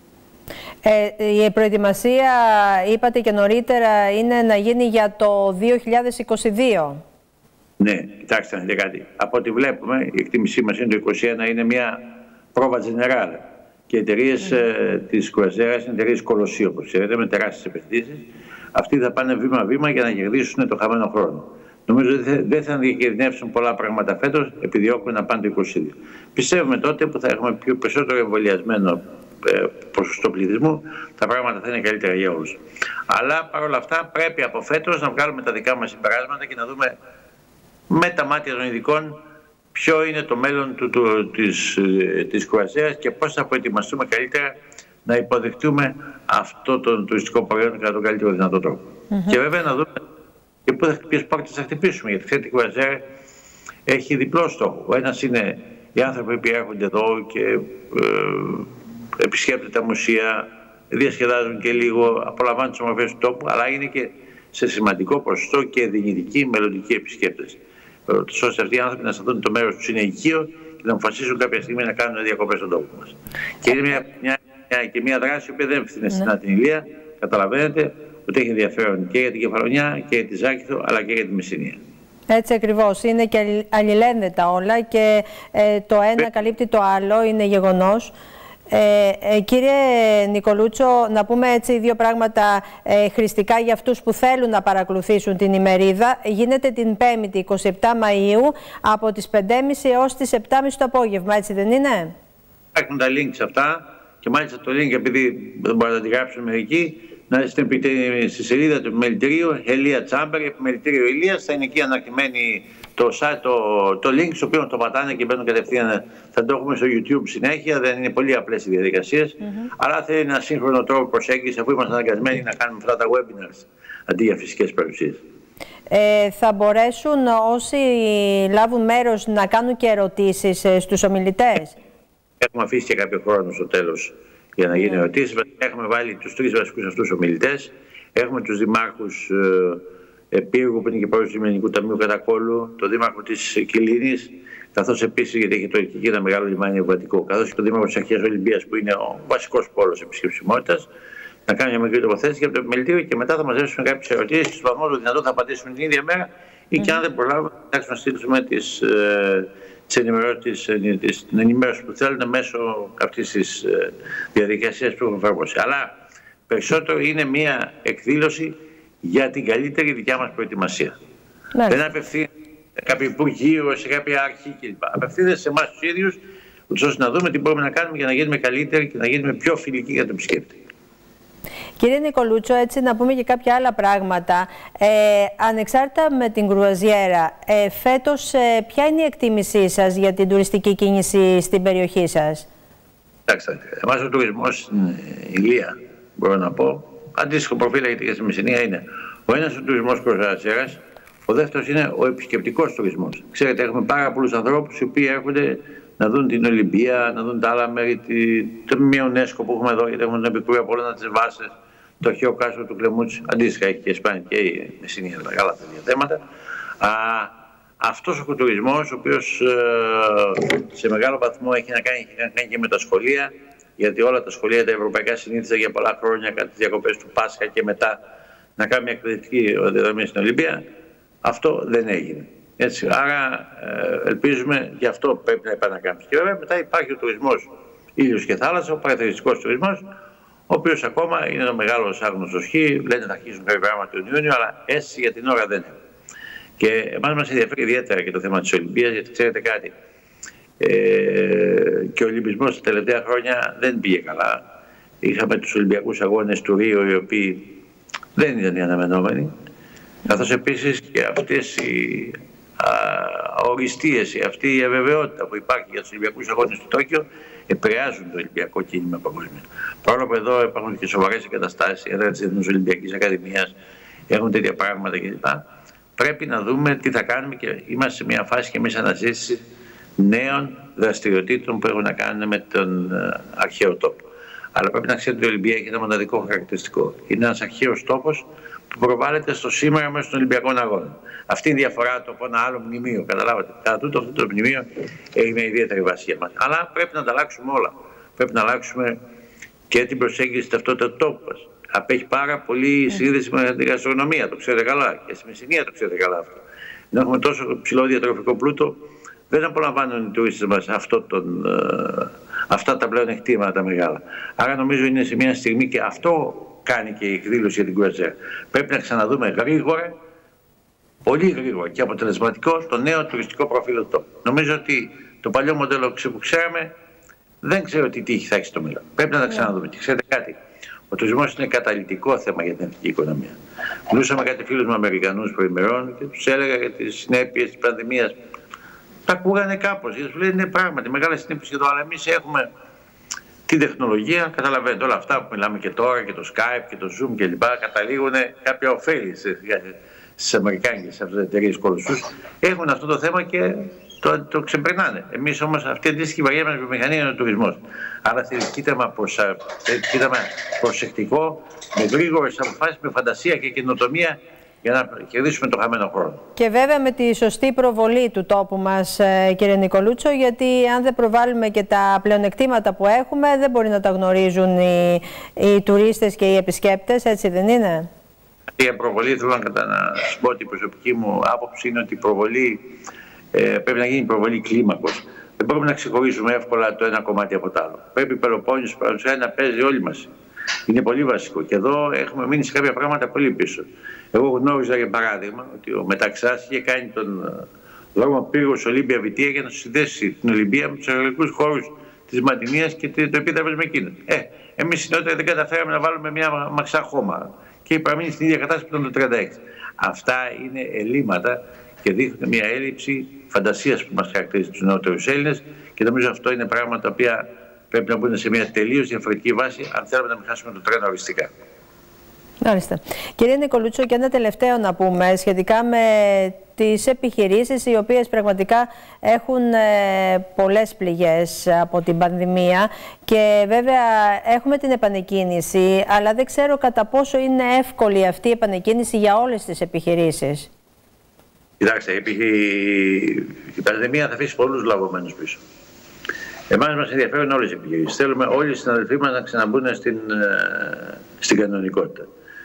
Η προετοιμασία, είπατε και νωρίτερα, είναι να γίνει για το 2022. Ναι, κοιτάξτε να δείτε κάτι. Από ό,τι βλέπουμε, η εκτίμησή μας είναι το 2021 είναι μια πρόβα Τζενεράλε. Και οι εταιρείες της κρουαζιέρας είναι εταιρείες κολοσσίου, όπως ξέρετε, με τεράστιες επενδύσεις. Αυτοί θα πάνε βήμα-βήμα για να κερδίσουν το χαμένο χρόνο. Νομίζω ότι δεν θα διακινδυνεύσουν πολλά πράγματα φέτος, επιδιώκουν να πάνε το 2022. Πιστεύουμε τότε που θα έχουμε περισσότερο εμβολιασμένο ποσοστό πληθυσμού, τα πράγματα θα είναι καλύτερα για όλους. Αλλά παρόλα αυτά πρέπει από φέτος να βγάλουμε τα δικά μας συμπεράσματα και να δούμε με τα μάτια των ειδικών ποιο είναι το μέλλον της κρουαζιέρας και πώς θα προετοιμαστούμε καλύτερα να υποδεχτούμε αυτό το τουριστικό προϊόν κατά τον καλύτερο δυνατό τρόπο. Και βέβαια να δούμε και ποιες πόρτες θα χτυπήσουμε, γιατί ξέρετε η κρουαζιέρα έχει διπλό στόχο. Ο ένας είναι οι άνθρωποι που έρχονται εδώ και επισκέπτονται τα μουσεία, διασκεδάζουν και λίγο, απολαμβάνουν τις ομορφιές του τόπου, αλλά είναι και σε σημαντικό ποσοστό και δυνητικοί μελλοντικοί επισκέπτες. Ώστε αυτοί οι άνθρωποι να σταθούν το μέρος τους είναι οικείο και να αποφασίσουν κάποια στιγμή να κάνουν διακοπές στον τόπο μας. Και είναι μια δράση που δεν ευθύνεται στην Αττινιλία. Καταλαβαίνετε ότι έχει ενδιαφέρον και για την Κεφαλονιά και για τη Ζάκυνθο, αλλά και για τη Μεσσηνία. Έτσι ακριβώς. Είναι και αλληλένδετα όλα και το ένα καλύπτει το άλλο, είναι γεγονός. Κύριε Νικολούτσο, να πούμε έτσι δύο πράγματα χρηστικά για αυτούς που θέλουν να παρακολουθήσουν την ημερίδα. Γίνεται την 5η 27 Μαΐου από τις 5.30 έως τις 7.30 το απόγευμα, έτσι δεν είναι? Υπάρχουν τα links αυτά και μάλιστα το link, επειδή δεν μπορείτε να τη γράψουν μερικοί, να είστε στη σελίδα του επιμελητηρίου Ελία Τσάμπερ, επιμελητήριο Ηλίας, θα είναι εκεί αναρτημένη το link, στο οποίο το πατάνε και μπαίνουν κατευθείαν. Θα το έχουμε στο YouTube συνέχεια, δεν είναι πολύ απλές οι διαδικασίες, αλλά θέλει ένα σύγχρονο τρόπο προσέγγισης, αφού είμαστε αναγκασμένοι να κάνουμε αυτά τα webinars αντί για φυσικές παρουσίες. Θα μπορέσουν όσοι λάβουν μέρος να κάνουν και ερωτήσεις στους ομιλητές? Έχουμε αφήσει και κάποιο χρόνο στο τέλος για να γίνουν ερωτήσεις. Έχουμε βάλει τους 3 βασικούς αυτούς ομιλητές. Έχουμε τους δημάρχους Πύργου, που είναι και πρόεδρος του Λιμενικού Ταμείου Κατακόλου, τον δήμαρχο της Κιλίνης, καθώς επίσης, γιατί έχει το εκεί ένα μεγάλο λιμάνι εμβατικό, καθώς και τον δήμαρχο της Αρχαίας Ολυμπίας, που είναι ο βασικός πόλος επισκεψιμότητας, να κάνουν μια μικρή τοποθέτηση για το επιμελητήριο και μετά θα μαζέψουμε κάποιες ερωτήσεις. Στους βαθμούς το δυνατό θα απαντήσουμε την ίδια μέρα ή και αν δεν προλάβουμε, να στείλουμε την ενημέρωση που θέλουν μέσω αυτής της διαδικασίας που έχουμε εφαρμόσει. Αλλά περισσότερο είναι μια εκδήλωση για την καλύτερη δικιά μας προετοιμασία. Δεν απευθύνεται σε κάποιο υπουργείο, σε κάποια αρχή κλπ. Απευθύνεται σε εμάς τους ίδιους, ώστε να δούμε τι μπορούμε να κάνουμε για να γίνουμε καλύτεροι και να γίνουμε πιο φιλικοί για τον επισκέπτη. Κύριε Νικολούτσο, έτσι να πούμε και κάποια άλλα πράγματα. Ανεξάρτητα με την κρουαζιέρα, φέτος ποια είναι η εκτίμησή σας για την τουριστική κίνηση στην περιοχή σας? Κοιτάξτε, εμάς ο τουρισμός στην Ηλία, μπορώ να πω, αντίστοιχο προφίλ γιατί και στη Μεσσηνία είναι. Ο ένας ο τουρισμός κρουαζιέρας, ο δεύτερος είναι ο επισκεπτικός τουρισμός. Ξέρετε, έχουμε πάρα πολλούς ανθρώπους οι οποίοι έρχονται να δουν την Ολυμπία, να δουν τα άλλα μέρη, το μνημείο UNESCO που έχουμε εδώ, γιατί έχουμε την Επικούρια Πόλωνα της Βάσης, το αρχαίο κάστρο του Κλεμούτσι, αντίστοιχα έχει και η Ισπάνια και η Μεσσηνία, μεγάλα τέτοια θέματα. Αυτός ο τουρισμός, ο οποίος σε μεγάλο βαθμό έχει να κάνει και με τα σχολεία, γιατί όλα τα σχολεία τα ευρωπαϊκά συνήθιζαν για πολλά χρόνια κατά τις διακοπές του Πάσχα και μετά να κάνουν μια εκπαιδευτική διαδρομή στην Ολυμπία, αυτό δεν έγινε. Έτσι, άρα ελπίζουμε, γι' αυτό πρέπει να επανακάμψει. Και βέβαια μετά υπάρχει ο τουρισμός ήλιος και θάλασσα, ο παραθεριστικός τουρισμός, ο οποίος ακόμα είναι ένα μεγάλος άγνωστος χ. Λένε θα αρχίσουν κάποια πράγματα τον Ιούνιο, αλλά αίσθηση για την ώρα δεν είναι. Και εμάς μας ενδιαφέρει ιδιαίτερα και το θέμα της Ολυμπίας, γιατί ξέρετε κάτι. Και ο Ολυμπισμός τα τελευταία χρόνια δεν πήγε καλά. Είχαμε τους Ολυμπιακούς Αγώνες του Ρίο, οι οποίοι δεν ήταν οι αναμενόμενοι. Καθώς επίσης και αυτές οι αοριστείες, αυτή η αβεβαιότητα που υπάρχει για τους Ολυμπιακούς Αγώνες του Τόκιο επηρεάζουν το Ολυμπιακό κίνημα παγκοσμίως. Παρόλο που εδώ υπάρχουν και σοβαρές εγκαταστάσεις, η έδρα της Διεθνούς Ολυμπιακής Ακαδημίας, έχουν τέτοια πράγματα κλπ. Πρέπει να δούμε τι θα κάνουμε και είμαστε σε μια φάση και εμείς αναζήτηση νέων δραστηριοτήτων που έχουν να κάνουν με τον αρχαίο τόπο. Αλλά πρέπει να ξέρετε ότι η Ολυμπία έχει ένα μοναδικό χαρακτηριστικό. Είναι ένας αρχαίος τόπος που προβάλλεται στο σήμερα μέσω των Ολυμπιακών Αγώνων. Αυτή είναι η διαφορά από ένα άλλο μνημείο. Καταλάβατε. Κατά τούτο αυτό το μνημείο έχει μια ιδιαίτερη βασία μας. Αλλά πρέπει να τα αλλάξουμε όλα. Πρέπει να αλλάξουμε και την προσέγγιση στην ταυτότητα του τόπου μας. Απέχει πάρα πολύ σύνδεση με την γαστρονομία. Το ξέρετε καλά. Και στη Μεσσηνία το ξέρετε καλά αυτό. Να έχουμε τόσο ψηλό διατροφικό πλούτο, δεν απολαμβάνουν οι τουρίστες μας αυτά τα πλέον εκτίματα τα μεγάλα. Άρα νομίζω είναι σε μια στιγμή και αυτό κάνει και η εκδήλωση για την κρουαζιέρα. Πρέπει να ξαναδούμε γρήγορα, πολύ γρήγορα και αποτελεσματικό το νέο τουριστικό προφίλ του τόπου. Νομίζω ότι το παλιό μοντέλο που ξέραμε δεν ξέρω τι τύχη θα έχει στο μέλλον. Πρέπει να τα ξαναδούμε. Και ξέρετε κάτι, ο τουρισμός είναι καταλυτικό θέμα για την εθνική οικονομία. Μιλούσαμε κάτι φίλους μου Αμερικανούς προημερών και τους έλεγα για τις συνέπειες της πανδημίας. Τα ακούγανε κάπως, γιατί σου λένε είναι πράγματι μεγάλη συνέπειες εδώ, αλλά εμείς έχουμε την τεχνολογία, καταλαβαίνετε όλα αυτά που μιλάμε και τώρα και το Skype και το Zoom κλπ. Καταλήγουν κάποια ωφέλη στις αμερικάνικες αυτές τις εταιρείες κολοσσούς. Έχουν αυτό το θέμα και το ξεπερνάνε. Εμείς όμως αυτή η αντίστοιχη βαριά μας βιομηχανία είναι ο τουρισμός. Άρα θέλει κοίταμα προσεκτικό, με γρήγορες αποφάσεις, με φαντασία και καινοτομία, για να κερδίσουμε το χαμένο χρόνο. Και βέβαια με τη σωστή προβολή του τόπου μας, κύριε Νικολούτσο, γιατί αν δεν προβάλλουμε και τα πλεονεκτήματα που έχουμε, δεν μπορεί να τα γνωρίζουν οι τουρίστες και οι επισκέπτες, έτσι δεν είναι? Για προβολή θέλω να σας πω ότι η προσωπική μου άποψη είναι ότι η προβολή, πρέπει να γίνει προβολή κλίμακος. Δεν μπορούμε να ξεχωρίσουμε εύκολα το ένα κομμάτι από το άλλο. Πρέπει η Πελοπόννησος παραδοσιακά να παίζει όλοι μας. Είναι πολύ βασικό. Και εδώ έχουμε μείνει σε κάποια πράγματα πολύ πίσω. Εγώ γνώριζα για παράδειγμα ότι ο Μεταξάς είχε κάνει τον δρόμο Πύργος Ολύμπια Βιτία για να συνδέσει την Ολυμπία με τους αγροτικούς χώρους της Μαντινίας και το επίδραμα με εκείνο. Εμείς νεότερα δεν καταφέραμε να βάλουμε μια μαξά χώμα και παραμείνει στην ίδια κατάσταση που ήταν το 1936. Αυτά είναι ελλείμματα και δείχνουν μια έλλειψη φαντασίας που μας χαρακτηρίζει τους νεότερους Έλληνες και νομίζω αυτό είναι πράγματα τα οποία πρέπει να μπουν σε μια τελείως διαφορετική βάση αν θέλουμε να μην χάσουμε το τρένο οριστικά. Μάλιστα. Κύριε Νικολούτσο, και ένα τελευταίο να πούμε σχετικά με τις επιχειρήσεις οι οποίες πραγματικά έχουν πολλές πληγές από την πανδημία και βέβαια έχουμε την επανεκκίνηση, αλλά δεν ξέρω κατά πόσο είναι εύκολη αυτή η επανεκκίνηση για όλες τις επιχειρήσεις. Κοιτάξτε, η πανδημία θα αφήσει πολλούς λαβωμένους πίσω. Εμάς μας ενδιαφέρουν όλες οι επιχειρήσεις. Θέλουμε όλοι οι συναδελφοί μας να ξαναμπούν στην κανονικότητα.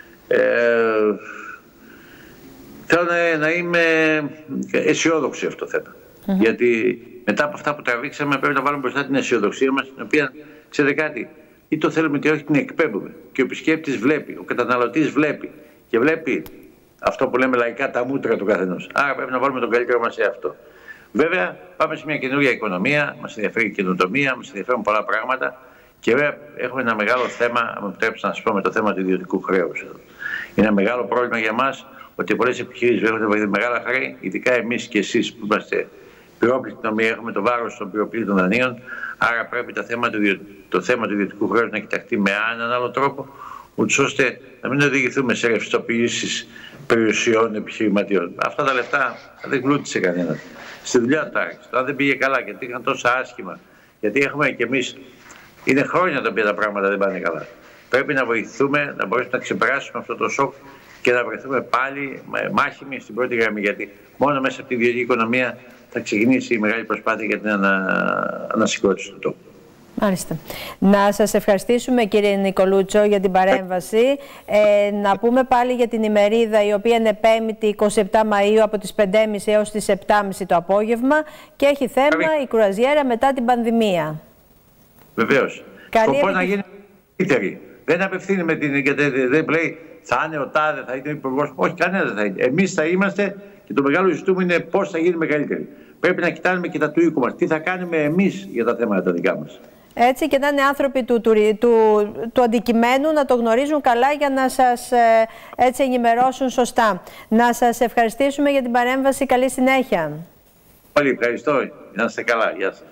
Θέλω να είμαι αισιόδοξη αυτό το θέμα. Γιατί μετά από αυτά που τραβήξαμε πρέπει να βάλουμε μπροστά την αισιοδοξία μας, την οποία, ξέρετε κάτι, ή το θέλουμε είτε όχι την εκπέμπουμε. Και ο επισκέπτης βλέπει, ο καταναλωτής βλέπει και βλέπει αυτό που λέμε λαϊκά τα μούτρα του καθενός. Άρα πρέπει να βάλουμε τον καλύτερο μας σε αυτό. Βέβαια, πάμε σε μια καινούργια οικονομία, μας ενδιαφέρει η καινοτομία, μας ενδιαφέρουν πολλά πράγματα και βέβαια έχουμε ένα μεγάλο θέμα, αν μου επιτρέψετε να σας πω, με το θέμα του ιδιωτικού χρέους. Είναι ένα μεγάλο πρόβλημα για μας ότι πολλές επιχειρήσεις έχουν μεγάλα χρέη, ειδικά εμείς και εσείς που είμαστε πυρόπληκτοι νομοί, έχουμε το βάρος των πυροπλήτων δανείων. Άρα πρέπει το θέμα του ιδιωτικού χρέους να κοιταχτεί με έναν άλλο τρόπο, ούτως ώστε να μην οδηγηθούμε σε ρευστοποιήσεις περιουσιών επιχειρηματιών. Αυτά τα λεφτά δεν γλούτησε κανέναν. Στη δουλειά του άρχισε. Τώρα δεν πήγε καλά γιατί είχαν τόσα άσχημα. Γιατί έχουμε κι εμείς. Είναι χρόνια τα οποία τα πράγματα δεν πάνε καλά. Πρέπει να βοηθούμε να μπορέσουμε να ξεπεράσουμε αυτό το σοκ και να βρεθούμε πάλι μάχημοι στην πρώτη γραμμή. Γιατί μόνο μέσα από τη ιδιωτική οικονομία θα ξεκινήσει η μεγάλη προσπάθεια για την ανασυγκρότηση του τόπου. Μάλιστα. Να σας ευχαριστήσουμε κύριε Νικολούτσο για την παρέμβαση. Να πούμε πάλι για την ημερίδα η οποία είναι 5η 27 Μαΐου από τις 5.30 έως τις 7.30 το απόγευμα και έχει θέμα η κρουαζιέρα μετά την πανδημία. Βεβαίως. Σκοπός να γίνει καλύτερη. Δεν απευθύνει με την... Δεν λέει θα είναι ο τάδε, θα είναι ο υπουργός. Όχι, κανένα δεν θα είναι. Εμείς θα είμαστε και το μεγάλο ζητούμενο είναι πώς θα γίνει μεγαλύτερη. Πρέπει να κοιτάμε και τα του οίκου μας. Τι θα κάνουμε εμείς για τα θέματα τα δικά μας. Έτσι και να είναι άνθρωποι του αντικειμένου, να το γνωρίζουν καλά για να σας έτσι ενημερώσουν σωστά. Να σας ευχαριστήσουμε για την παρέμβαση. Καλή συνέχεια. Πολύ ευχαριστώ. Να είστε καλά. Γεια σας.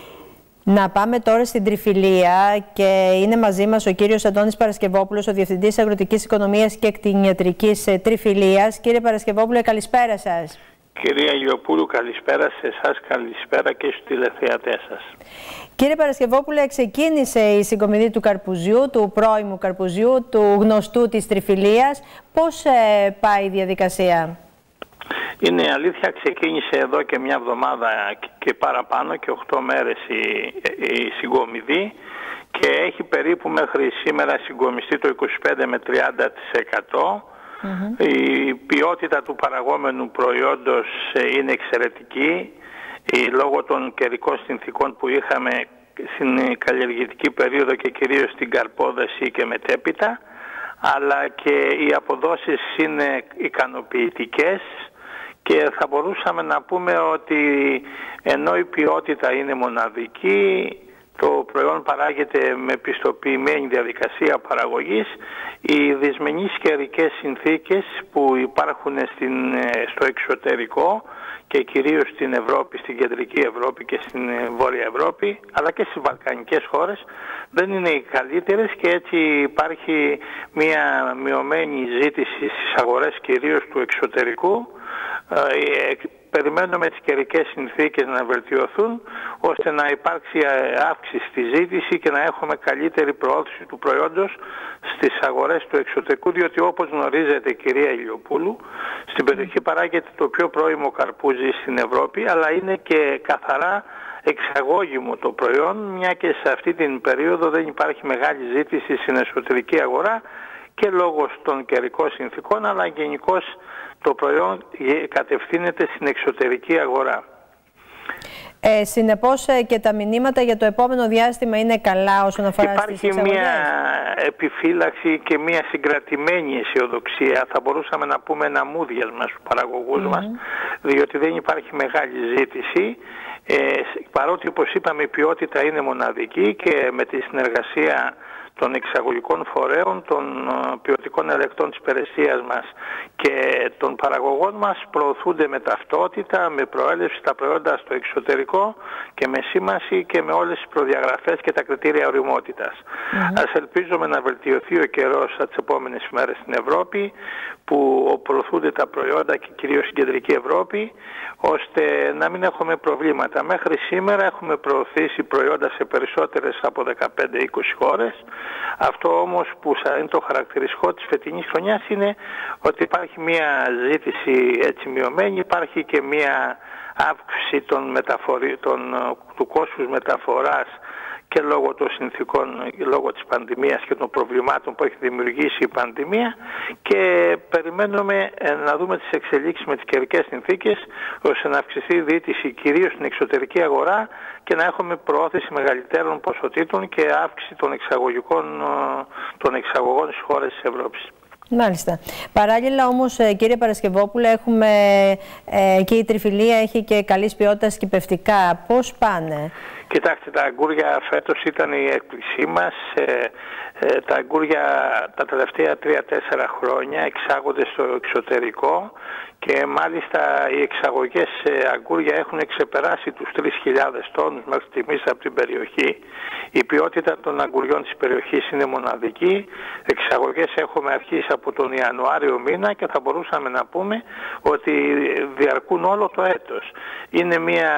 Να πάμε τώρα στην Τριφυλία και είναι μαζί μας ο κύριος Αντώνης Παρασκευόπουλος, ο Διευθυντής Αγροτικής Οικονομίας και Κτηνιατρικής Τριφυλίας. Κύριε Παρασκευόπουλε, καλησπέρα σας. Κυρία Ηλιοπούλου, καλησπέρα σε εσάς, καλησπέρα και στους τηλεθεατές σας. Κύριε Παρασκευόπουλε, ξεκίνησε η συγκομιδή του καρπουζιού, του πρώιμου καρπουζιού, του γνωστού της Τριφυλίας. Πώς πάει η διαδικασία? Είναι αλήθεια, ξεκίνησε εδώ και μια εβδομάδα και παραπάνω και 8 μέρες η συγκομιδή και έχει περίπου μέχρι σήμερα συγκομιστεί το 25 με 30%. Η ποιότητα του παραγόμενου προϊόντος είναι εξαιρετική λόγω των καιρικών συνθήκων που είχαμε στην καλλιεργητική περίοδο και κυρίως στην καρπόδαση και μετέπειτα, αλλά και οι αποδόσεις είναι ικανοποιητικές και θα μπορούσαμε να πούμε ότι ενώ η ποιότητα είναι μοναδική, το προϊόν παράγεται με πιστοποιημένη διαδικασία παραγωγής, οι δυσμενείς καιρικές συνθήκες που υπάρχουν στο εξωτερικό και κυρίως στην Ευρώπη, στην κεντρική Ευρώπη και στην Βόρεια Ευρώπη, αλλά και στις βαλκανικές χώρες, δεν είναι οι καλύτερες και έτσι υπάρχει μια μειωμένη ζήτηση στις αγορές κυρίως του εξωτερικού. Περιμένουμε τις καιρικές συνθήκες να βελτιωθούν ώστε να υπάρξει αύξηση στη ζήτηση και να έχουμε καλύτερη προώθηση του προϊόντος στις αγορές του εξωτερικού, διότι όπως γνωρίζετε κυρία Ηλιοπούλου, στην περιοχή παράγεται το πιο πρώιμο καρπούζι στην Ευρώπη, αλλά είναι και καθαρά εξαγώγημο το προϊόν, μια και σε αυτή την περίοδο δεν υπάρχει μεγάλη ζήτηση στην εσωτερική αγορά και λόγω των καιρικών συνθήκων, αλλά γενικώς το προϊόν κατευθύνεται στην εξωτερική αγορά. Συνεπώς και τα μηνύματα για το επόμενο διάστημα είναι καλά όσον αφορά στις εξαγωγές. Υπάρχει μια επιφύλαξη και μια συγκρατημένη αισιοδοξία, θα μπορούσαμε να πούμε ένα μούδιασμα στους παραγωγούς μας, διότι δεν υπάρχει μεγάλη ζήτηση, παρότι όπως είπαμε η ποιότητα είναι μοναδική και με τη συνεργασία των εξαγωγικών φορέων, των ποιοτικών ελεκτών της υπηρεσίας μας και των παραγωγών μας προωθούνται με ταυτότητα, με προέλευση τα προϊόντα στο εξωτερικό και με σήμανση και με όλες τις προδιαγραφές και τα κριτήρια ωριμότητας. Ας ελπίζουμε να βελτιωθεί ο καιρός τις επόμενες ημέρες στην Ευρώπη, που προωθούνται τα προϊόντα και κυρίως στην κεντρική Ευρώπη, ώστε να μην έχουμε προβλήματα. Μέχρι σήμερα έχουμε προωθήσει προϊόντα σε περισσότερες από 15-20 χώρες. Αυτό όμως που είναι το χαρακτηριστικό της φετινής χρονιάς είναι ότι υπάρχει μια ζήτηση έτσι μειωμένη, υπάρχει και μια αύξηση του κόστους μεταφοράς και λόγω των συνθήκων, λόγω της πανδημίας και των προβλημάτων που έχει δημιουργήσει η πανδημία, και περιμένουμε να δούμε τις εξελίξεις με τις καιρικές συνθήκες ώστε να αυξηθεί η ζήτηση κυρίως στην εξωτερική αγορά και να έχουμε προώθηση μεγαλύτερων ποσοτήτων και αύξηση των εξαγωγών στις χώρες της Ευρώπης. Μάλιστα. Παράλληλα όμως, κύριε Παρασκευόπουλε, έχουμε και η τριφυλία έχει και καλής ποιότητας σκυπευτικά. Πώς πάνε? Κοιτάξτε, τα αγκούρια φέτος ήταν η έκπληξή μας. Τα αγκούρια τα τελευταία 3-4 χρόνια εξάγονται στο εξωτερικό και μάλιστα οι εξαγωγές αγκούρια έχουν ξεπεράσει τους 3.000 τόνους μέχρι στιγμής από την περιοχή. Η ποιότητα των αγκουριών της περιοχής είναι μοναδική. Εξαγωγές έχουμε αρχίσει από τον Ιανουάριο μήνα και θα μπορούσαμε να πούμε ότι διαρκούν όλο το έτος. Είναι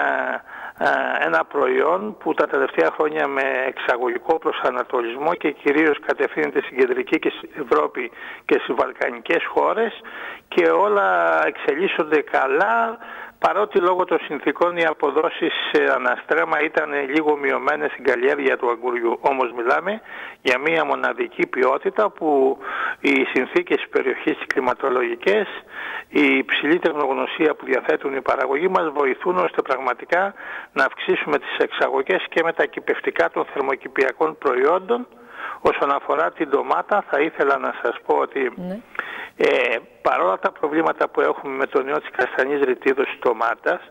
ένα προϊόν που τα τελευταία χρόνια με εξαγωγικό προσανατολισμό και κυρίως κατευθύνεται στην κεντρική και στην Ευρώπη και στις βαλκανικές χώρες, και όλα εξελίσσονται καλά, παρότι λόγω των συνθήκων οι αποδόσεις αναστρέμα ήταν λίγο μειωμένες στην καλλιέργεια του αγκουριού. Όμως μιλάμε για μια μοναδική ποιότητα που οι συνθήκες της περιοχής, τις κλιματολογικές, η υψηλή τεχνογνωσία που διαθέτουν οι παραγωγοί μας βοηθούν ώστε πραγματικά να αυξήσουμε τις εξαγωγές και με τα κυπευτικά των θερμοκηπιακών προϊόντων. Όσον αφορά την ντομάτα, θα ήθελα να σας πω ότι παρόλα τα προβλήματα που έχουμε με τον ιό της καστανής ρητίδος της ντομάτας,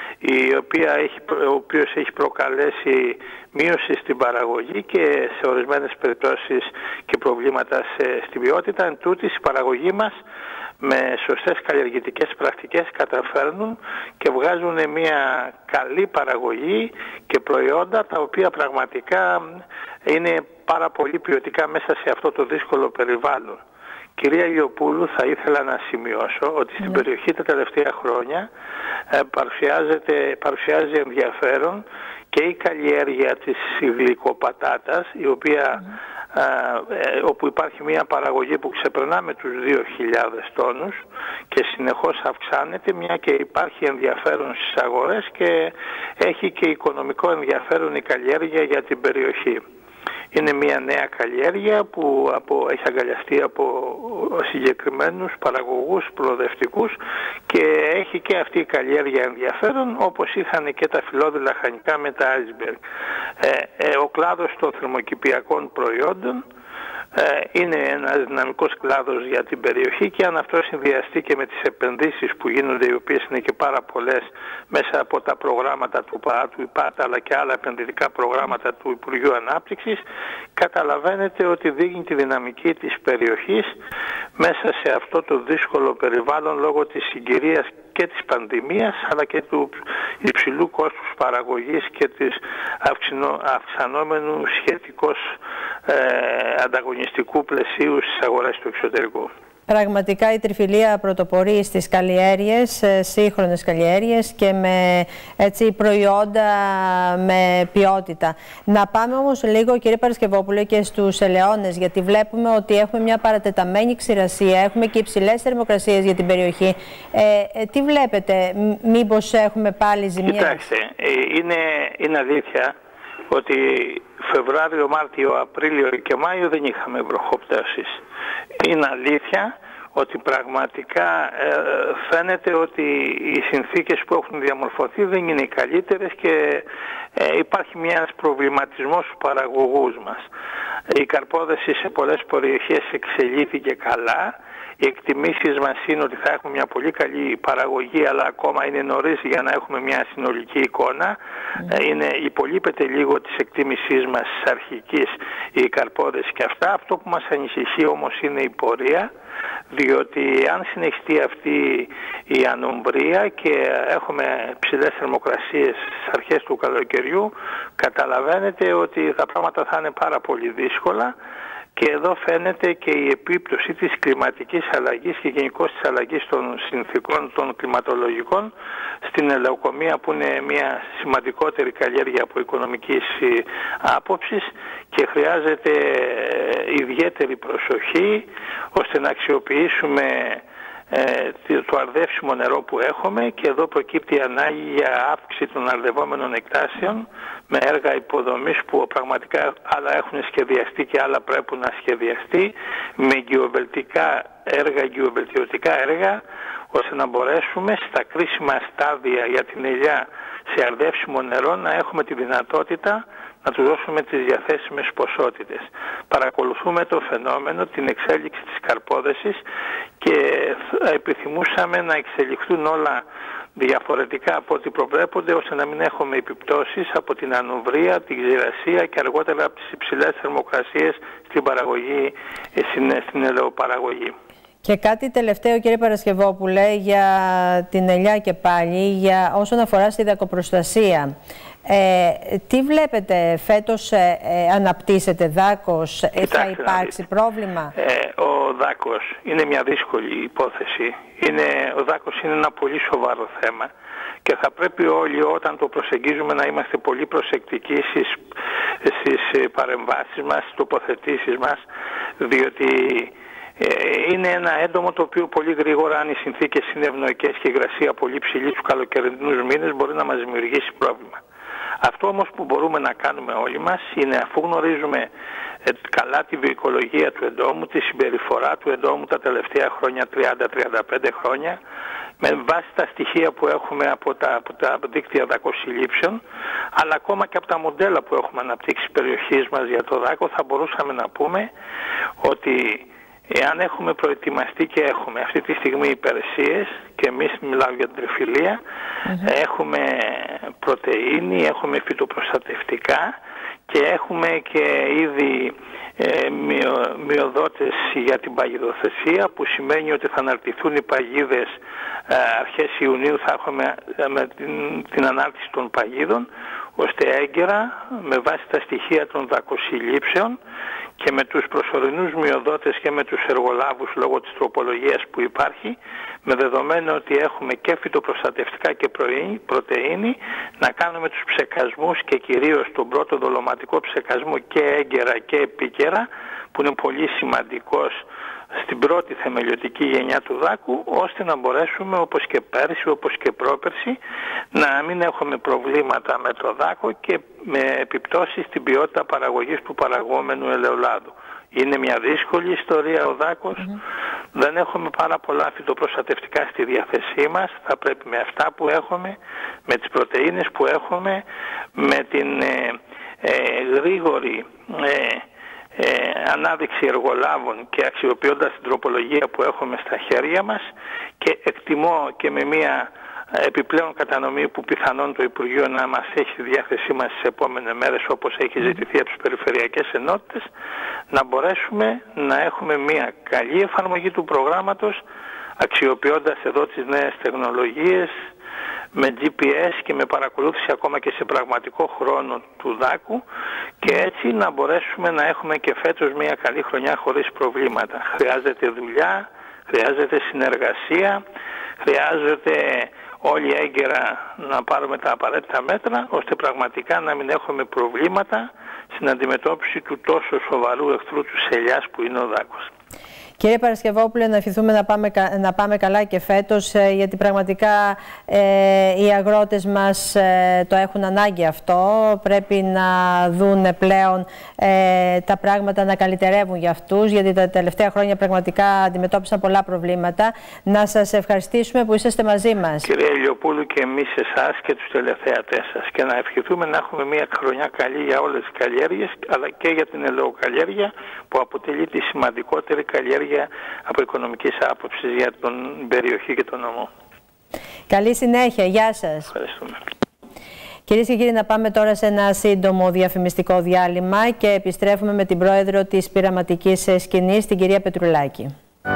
ο οποίος έχει προκαλέσει μείωση στην παραγωγή και σε ορισμένες περιπτώσεις και προβλήματα στην ποιότητα, εν τούτης η παραγωγή μας με σωστές καλλιεργητικές πρακτικές καταφέρνουν και βγάζουν μια καλή παραγωγή και προϊόντα τα οποία πραγματικά είναι πάρα πολύ ποιοτικά μέσα σε αυτό το δύσκολο περιβάλλον. Κυρία Ιωπούλου, θα ήθελα να σημειώσω ότι στην περιοχή τα τελευταία χρόνια παρουσιάζει ενδιαφέρον και η καλλιέργεια της γλυκοπατάτας, η οποία όπου υπάρχει μια παραγωγή που ξεπερνά με τους 2.000 τόνους και συνεχώς αυξάνεται, μια και υπάρχει ενδιαφέρον στις αγορές και έχει και οικονομικό ενδιαφέρον η καλλιέργεια για την περιοχή. Είναι μια νέα καλλιέργεια που έχει αγκαλιαστεί από συγκεκριμένους παραγωγούς προοδευτικούς και έχει και αυτή η καλλιέργεια ενδιαφέρον, όπως είχαν και τα φυλλώδη λαχανικά με τα iceberg. Ο κλάδος των θερμοκηπιακών προϊόντων είναι ένας δυναμικός κλάδος για την περιοχή, και αν αυτό συνδυαστεί και με τις επενδύσεις που γίνονται, οι οποίες είναι και πάρα πολλές μέσα από τα προγράμματα του ΙΠΑΤ αλλά και άλλα επενδυτικά προγράμματα του Υπουργείου Ανάπτυξης, καταλαβαίνετε ότι δείχνει τη δυναμική της περιοχής μέσα σε αυτό το δύσκολο περιβάλλον λόγω της συγκυρίας και της πανδημίας αλλά και του υψηλού κόστους παραγωγής και της αυξανόμενου σχετικώς ανταγωνιστικού πλαισίου στις αγορές του εξωτερικού. Πραγματικά η τριφυλία πρωτοπορεί στις καλλιέργειες, σύγχρονες καλλιέργειες και με προϊόντα με ποιότητα. Να πάμε όμως λίγο, κύριε Παρασκευόπουλε, και στους ελαιώνες, γιατί βλέπουμε ότι έχουμε μια παρατεταμένη ξηρασία, έχουμε και υψηλές θερμοκρασίες για την περιοχή. Τι βλέπετε, μήπως έχουμε πάλι ζημιές? Κοιτάξτε, είναι αλήθεια ότι Φεβρουάριο, Μάρτιο, Απρίλιο και Μάιο δεν είχαμε βροχοπτώσεις. Είναι αλήθεια ότι πραγματικά φαίνεται ότι οι συνθήκες που έχουν διαμορφωθεί δεν είναι οι καλύτερες και υπάρχει ένας προβληματισμός στους παραγωγούς μας. Η καρπόδεση σε πολλές περιοχές εξελίχθηκε καλά. Οι εκτιμήσεις μας είναι ότι θα έχουμε μια πολύ καλή παραγωγή, αλλά ακόμα είναι νωρίς για να έχουμε μια συνολική εικόνα. Υπολείπεται λίγο της εκτίμησής μας αρχικής η καρπόδεση και αυτά. Αυτό που μας ανησυχεί όμως είναι η πορεία, διότι αν συνεχιστεί αυτή η ανομβρία και έχουμε ψηλές θερμοκρασίες στις αρχές του καλοκαιριού, καταλαβαίνετε ότι τα πράγματα θα είναι πάρα πολύ δύσκολα. Και εδώ φαίνεται και η επίπτωση της κλιματικής αλλαγής και γενικώς της αλλαγής των συνθήκων των κλιματολογικών στην ελαιοκομεία, που είναι μια σημαντικότερη καλλιέργεια από οικονομικής άποψης και χρειάζεται ιδιαίτερη προσοχή ώστε να αξιοποιήσουμε το αρδεύσιμο νερό που έχουμε, και εδώ προκύπτει η ανάγκη για αύξηση των αρδευόμενων εκτάσεων με έργα υποδομής που πραγματικά άλλα έχουν σχεδιαστεί και άλλα πρέπει να σχεδιαστεί, με γεωβελτιωτικά έργα, ώστε να μπορέσουμε στα κρίσιμα στάδια για την ελιά σε αρδεύσιμο νερό να έχουμε τη δυνατότητα να του δώσουμε τις διαθέσιμες ποσότητες. Παρακολουθούμε το φαινόμενο, την εξέλιξη της καρπόδεσης και επιθυμούσαμε να εξελιχθούν όλα διαφορετικά από ό,τι προβλέπονται, ώστε να μην έχουμε επιπτώσεις από την ανοβρία, την ξηρασία και αργότερα από τις υψηλές θερμοκρασίες στην παραγωγή, στην ελαιοπαραγωγή. Και κάτι τελευταίο, κύριε Παρασκευόπουλε, για την ελιά και πάλι, όσον αφορά στη δακοπροστασία. Τι βλέπετε φέτος, αναπτύσσεται δάκος, θα υπάρξει πρόβλημα? Ο δάκος είναι μια δύσκολη υπόθεση. Ο δάκος είναι ένα πολύ σοβαρό θέμα και θα πρέπει όλοι όταν το προσεγγίζουμε να είμαστε πολύ προσεκτικοί στις παρεμβάσεις μας, στις τοποθετήσεις μας, διότι είναι ένα έντομο το οποίο πολύ γρήγορα, αν οι συνθήκες είναι ευνοϊκές και η υγρασία πολύ ψηλή τους καλοκαιρινούς μήνες, μπορεί να μας δημιουργήσει πρόβλημα. Αυτό όμως που μπορούμε να κάνουμε όλοι μας είναι, αφού γνωρίζουμε καλά τη βιοοικολογία του εντόμου, τη συμπεριφορά του εντόμου τα τελευταία χρόνια, 30-35 χρόνια, με βάση τα στοιχεία που έχουμε από τα δίκτυα δακοσυλλήψεων, αλλά ακόμα και από τα μοντέλα που έχουμε αναπτύξει στις περιοχές μας για το δάκο, θα μπορούσαμε να πούμε ότι εάν έχουμε προετοιμαστεί και έχουμε αυτή τη στιγμή υπηρεσίες, και εμείς μιλάω για την τριφυλία, έχουμε πρωτεΐνη, έχουμε φυτοπροστατευτικά και έχουμε και ήδη μειοδότες για την παγιδοθεσία, που σημαίνει ότι θα αναρτηθούν οι παγίδες αρχές Ιουνίου, θα έχουμε με την ανάρτηση των παγίδων, ώστε έγκαιρα με βάση τα στοιχεία των δακοσυλλήψεων και με τους προσωρινούς μειοδότες και με τους εργολάβους λόγω της τροπολογίας που υπάρχει, με δεδομένο ότι έχουμε και φυτοπροστατευτικά και πρωτεΐνη, να κάνουμε τους ψεκασμούς και κυρίως τον πρώτο δολωματικό ψεκασμό και έγκαιρα και επίκαιρα, που είναι πολύ σημαντικός στην πρώτη θεμελιωτική γενιά του δάκου, ώστε να μπορέσουμε, όπως και πέρσι, όπως και πρόπερσι, να μην έχουμε προβλήματα με το δάκο και με επιπτώσεις στην ποιότητα παραγωγής του παραγόμενου ελαιολάδου. Είναι μια δύσκολη ιστορία ο δάκος. Δεν έχουμε πάρα πολλά φυτοπροστατευτικά στη διάθεσή μας. Θα πρέπει με αυτά που έχουμε, με τις πρωτεΐνες που έχουμε, με την γρήγορη ανάδειξη εργολάβων και αξιοποιώντας την τροπολογία που έχουμε στα χέρια μας, και εκτιμώ και με μια επιπλέον κατανομή που πιθανόν το Υπουργείο να μας έχει στη διάθεσή μας στις επόμενες μέρες, όπως έχει ζητηθεί από τις περιφερειακές ενότητες, να μπορέσουμε να έχουμε μια καλή εφαρμογή του προγράμματος, αξιοποιώντας εδώ τις νέες τεχνολογίες με GPS και με παρακολούθηση ακόμα και σε πραγματικό χρόνο του δάκου, και έτσι να μπορέσουμε να έχουμε και φέτος μια καλή χρονιά χωρίς προβλήματα. Χρειάζεται δουλειά, χρειάζεται συνεργασία, χρειάζεται όλοι έγκαιρα να πάρουμε τα απαραίτητα μέτρα, ώστε πραγματικά να μην έχουμε προβλήματα στην αντιμετώπιση του τόσο σοβαρού εχθρού της ελιάς που είναι ο δάκος. Κύριε Παρασκευόπουλε, να ευχηθούμε να πάμε καλά και φέτος, γιατί πραγματικά οι αγρότες μας το έχουν ανάγκη αυτό. Πρέπει να δουν πλέον τα πράγματα να καλυτερεύουν για αυτούς, γιατί τα τελευταία χρόνια πραγματικά αντιμετώπισαν πολλά προβλήματα. Να σας ευχαριστήσουμε που είσαστε μαζί μας. Κύριε Ηλιοπούλου, και εμείς εσάς και τους τηλεθεατές σας, και να ευχηθούμε να έχουμε μια χρονιά καλή για όλες τις καλλιέργειες, αλλά και για την ελαιοκαλλιέργεια, που αποτελεί τη σημαντικότερη καλλιέργεια από οικονομικής άποψης για την περιοχή και τον νομό. Καλή συνέχεια. Γεια σας. Ευχαριστούμε. Κυρίες και κύριοι, να πάμε τώρα σε ένα σύντομο διαφημιστικό διάλειμμα και επιστρέφουμε με την πρόεδρο της πειραματικής σκηνής, την κυρία Πετρουλάκη.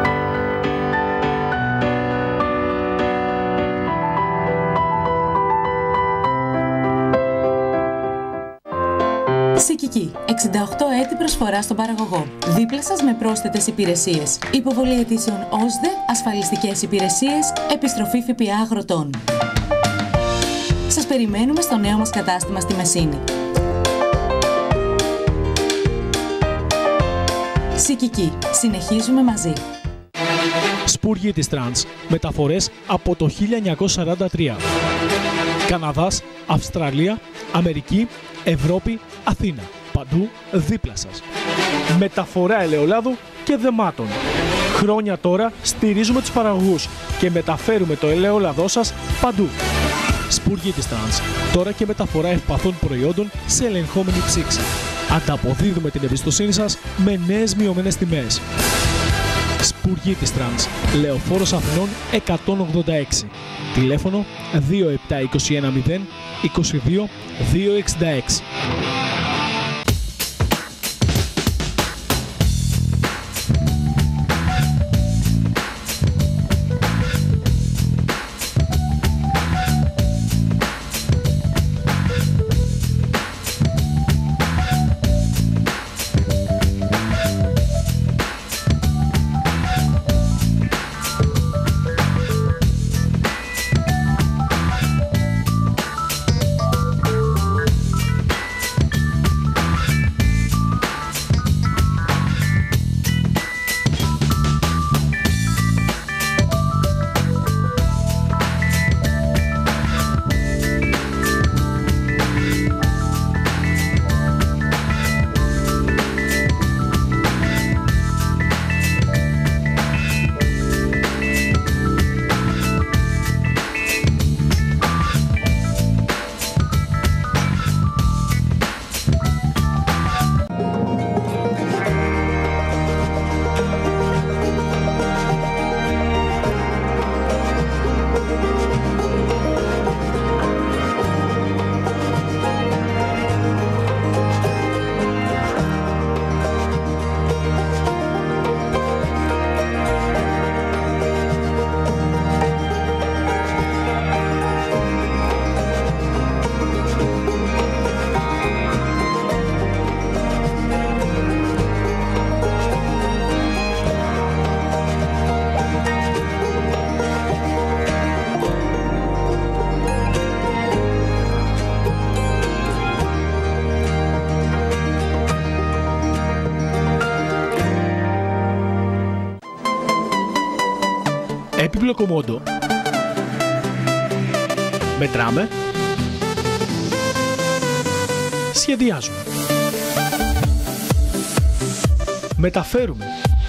Σικική. 68 έτη προσφορά στον παραγωγό. Δίπλα σας με πρόσθετες υπηρεσίες. Υποβολή αιτήσεων ΩΣΔΕ, ασφαλιστικές υπηρεσίες, επιστροφή ΦΠΑ αγροτών. Σας περιμένουμε στο νέο μας κατάστημα στη Μεσίνη. Σικική. Συνεχίζουμε μαζί. Σπουργίτης Τρανς. Μεταφορές από το 1943. Καναδάς, Αυστραλία, Αμερική, Ευρώπη, Αθήνα. Παντού δίπλα σας. Μεταφορά ελαιολάδου και δεμάτων. Χρόνια τώρα στηρίζουμε τους παραγωγούς και μεταφέρουμε το ελαιόλαδό σας παντού. Σπουργίτης Τρανς. Τώρα και μεταφορά ευπαθών προϊόντων σε ελεγχόμενη ψήξη. Ανταποδίδουμε την εμπιστοσύνη σας με νέες μειωμένες τιμές. Σπουργίτης Τρανς. Λεωφόρος Αθηνών 186. Τηλέφωνο 27210 22 266. Έπιπλο Κομόντο. Μετράμε. Σχεδιάζουμε. Μεταφέρουμε.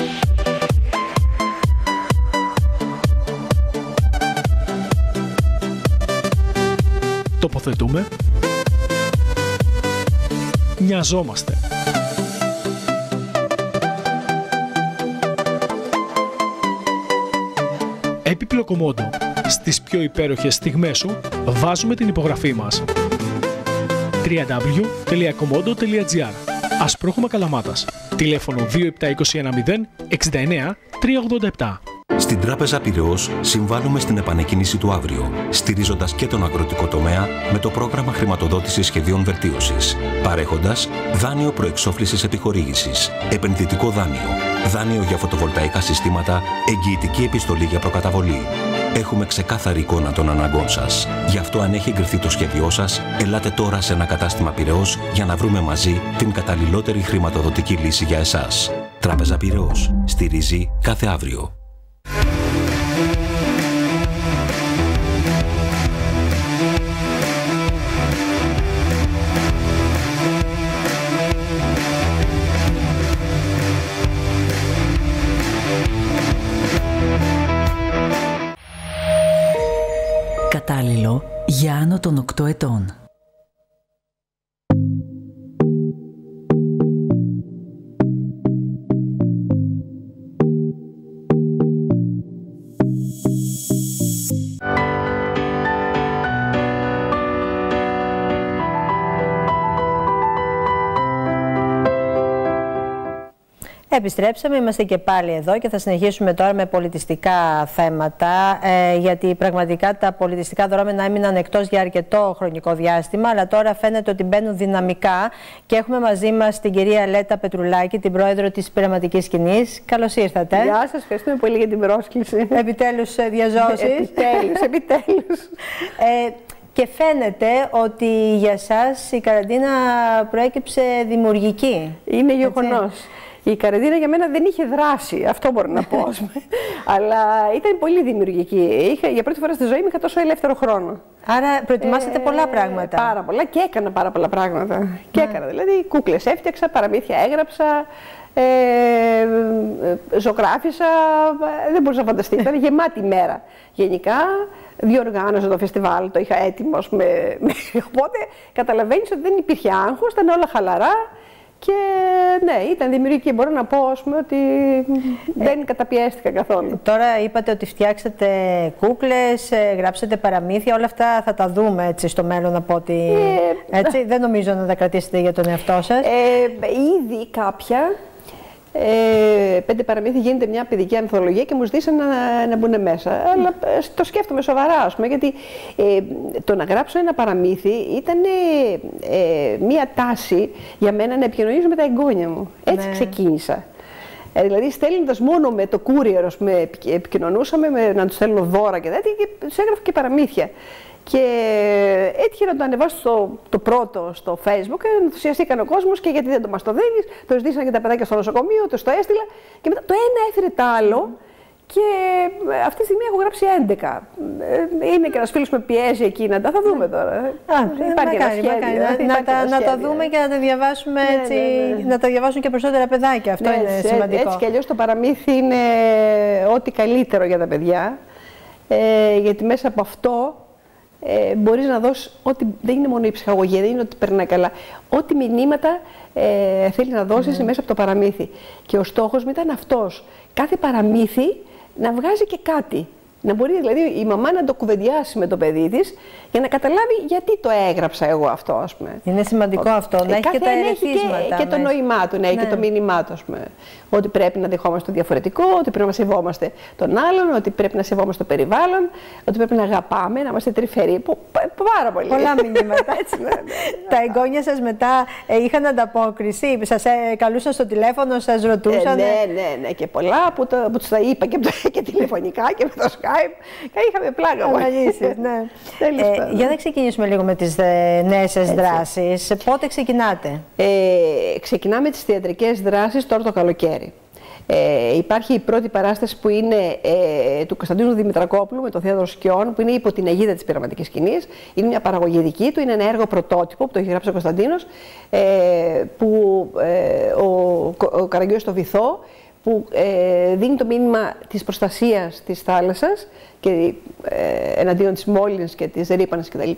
Τοποθετούμε. Νοιαζόμαστε. Έπιπλο Κομόντο. Στις πιο υπέροχες στιγμές σου βάζουμε την υπογραφή μας. www.komodo.gr. Ασπρόχωμα Καλαμάτας. Τηλέφωνο 27210 69 387. Στην Τράπεζα Πειραιώς συμβάλλουμε στην επανεκκίνηση του αύριο, στηρίζοντας και τον αγροτικό τομέα με το πρόγραμμα χρηματοδότησης σχεδίων βελτίωσης, παρέχοντας δάνειο προεξόφλησης επιχορήγησης, επενδυτικό δάνειο, δάνειο για φωτοβολταϊκά συστήματα, εγγυητική επιστολή για προκαταβολή. Έχουμε ξεκάθαρη εικόνα των αναγκών σας. Γι' αυτό, αν έχει εγκριθεί το σχέδιό σας, ελάτε τώρα σε ένα κατάστημα Πειραιώς για να βρούμε μαζί την καταλληλότερη χρηματοδοτική λύση για εσάς. Τράπεζα Πειραιώς. Στηρίζει κάθε αύριο. Κατάλληλο για άνω των 8 ετών. Επιστρέψαμε, είμαστε και πάλι εδώ και θα συνεχίσουμε τώρα με πολιτιστικά θέματα, γιατί πραγματικά τα πολιτιστικά δρόμενα έμειναν εκτός για αρκετό χρονικό διάστημα, αλλά τώρα φαίνεται ότι μπαίνουν δυναμικά και έχουμε μαζί μας την κυρία Λέτα Πετρουλάκη, την πρόεδρο της Πειραματικής Σκηνής. Καλώς ήρθατε. Γεια σας, ευχαριστούμε πολύ για την πρόσκληση. Επιτέλους διαζώσεις. Επιτέλους. Και φαίνεται ότι για σας η καραντίνα προέκυψε δημιουργική. Είναι γεγονός. Η καραντίνα για μένα δεν είχε δράση, αυτό μπορώ να πω. Αλλά ήταν πολύ δημιουργική. Για πρώτη φορά στη ζωή μου είχα τόσο ελεύθερο χρόνο. Άρα προετοιμάσατε πολλά πράγματα. Πάρα πολλά και έκανα πάρα πολλά πράγματα. Και έκανα δηλαδή κούκλες έφτιαξα, παραμύθια έγραψα, ζωγράφισα, δεν μπορούσα να φανταστεί. Ήταν γεμάτη μέρα. Γενικά διοργάνωσα το φεστιβάλ, το είχα έτοιμο. Οπότε καταλαβαίνεις ότι δεν υπήρχε άγχος, ήταν όλα χαλαρά. Και ναι, ήταν δημιουργική. Μπορώ να πω, ας πούμε, ότι δεν καταπιέστηκα καθόλου. Τώρα είπατε ότι φτιάξατε κούκλες, γράψατε παραμύθια, όλα αυτά θα τα δούμε έτσι στο μέλλον, από ότι έτσι, δεν νομίζω να τα κρατήσετε για τον εαυτό σας. Ήδη κάποια. 5 παραμύθια γίνεται μια παιδική ανθολογία και μου ζήτησαν να μπουν μέσα. Αλλά το σκέφτομαι σοβαρά, ας πούμε, γιατί το να γράψω ένα παραμύθι ήταν μια τάση για μένα να επικοινωνήσω με τα εγγόνια μου. Έτσι ξεκίνησα. Δηλαδή, στέλνοντας μόνο με το courier, επικοινωνούσαμε, να τους στέλνω δώρα και τέτοια, και τους έγραφα και παραμύθια. Και έτυχε να το ανεβάσω το πρώτο στο Facebook, ενθουσιαστήκαν ο κόσμος και γιατί δεν το μαστοδένεις, το ζητήσαν και τα παιδάκια στο νοσοκομείο, το έστειλα και μετά το ένα έφερε το άλλο και αυτή τη στιγμή έχω γράψει 11. Είναι και ένας φίλος με πιέζει εκεί να τα θα δούμε τώρα. Υπάρχει ένα σχέδιο. Να τα δούμε και να τα διαβάσουμε έτσι, να τα διαβάσουν και περισσότερα παιδάκια, αυτό είναι σημαντικό. Έτσι κι αλλιώς το παραμύθι είναι ό,τι καλύτερο για τα παιδιά, γιατί μέσα από αυτό μπορείς να δώσεις ό,τι, δεν είναι μόνο η ψυχαγωγία, δεν είναι ότι περνάει καλά. Ό,τι μηνύματα θέλεις να δώσεις μέσα από το παραμύθι. Και ο στόχος μου ήταν αυτός. Κάθε παραμύθι να βγάζει και κάτι. Να μπορεί δηλαδή η μαμά να το κουβεντιάσει με το παιδί της για να καταλάβει γιατί το έγραψα εγώ αυτό, ας πούμε. Είναι σημαντικό αυτό, να έχει και τα ερεθίσματα. Και το νόημά του, και το μήνυμά του, ας πούμε. Ότι πρέπει να δεχόμαστε το διαφορετικό, ότι πρέπει να σεβόμαστε τον άλλον, ότι πρέπει να σεβόμαστε το περιβάλλον, ότι πρέπει να αγαπάμε, να είμαστε τρυφεροί. Πάρα πολύ. Πολλά μηνύματα. Τα εγγόνια σας μετά είχαν ανταπόκριση, σας καλούσαν στο τηλέφωνο, σας ρωτούσαν. Ναι, και πολλά που τους τα είπα και τηλεφωνικά και με το Skype. Και είχαμε πλάκα πολύ. Για να ξεκινήσουμε λίγο με τις νέες σας δράσεις. Πότε ξεκινάτε? Ξεκινάμε τις θεατρικές δράσεις τώρα το καλοκαίρι. Υπάρχει η πρώτη παράσταση που είναι του Κωνσταντίνου Δημητρακόπουλου με το Θέατρο Σκιών, που είναι υπό την αιγίδα της Πειραματικής Σκηνής. Είναι μια παραγωγή δική του, είναι ένα έργο πρωτότυπο που το έχει γράψει ο Κωνσταντίνος, που ο Καραγκιόζης στο βυθό, που δίνει το μήνυμα της προστασίας της θάλασσας και εναντίον της μόλυνσης και της ρύπανσης κτλ.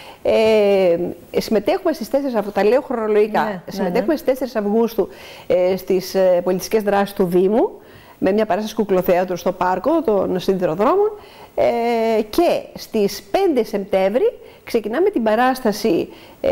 Συμμετέχουμε στις 4 Αυγούστου, τα λέω χρονολογικά, συμμετέχουμε στις 4 Αυγούστου στις πολιτιστικές δράσεις του Δήμου, με μια παράσταση κουκλοθέατρου στο πάρκο των Σιδηροδρόμων, και στις 5 Σεπτέμβρη ξεκινάμε την παράσταση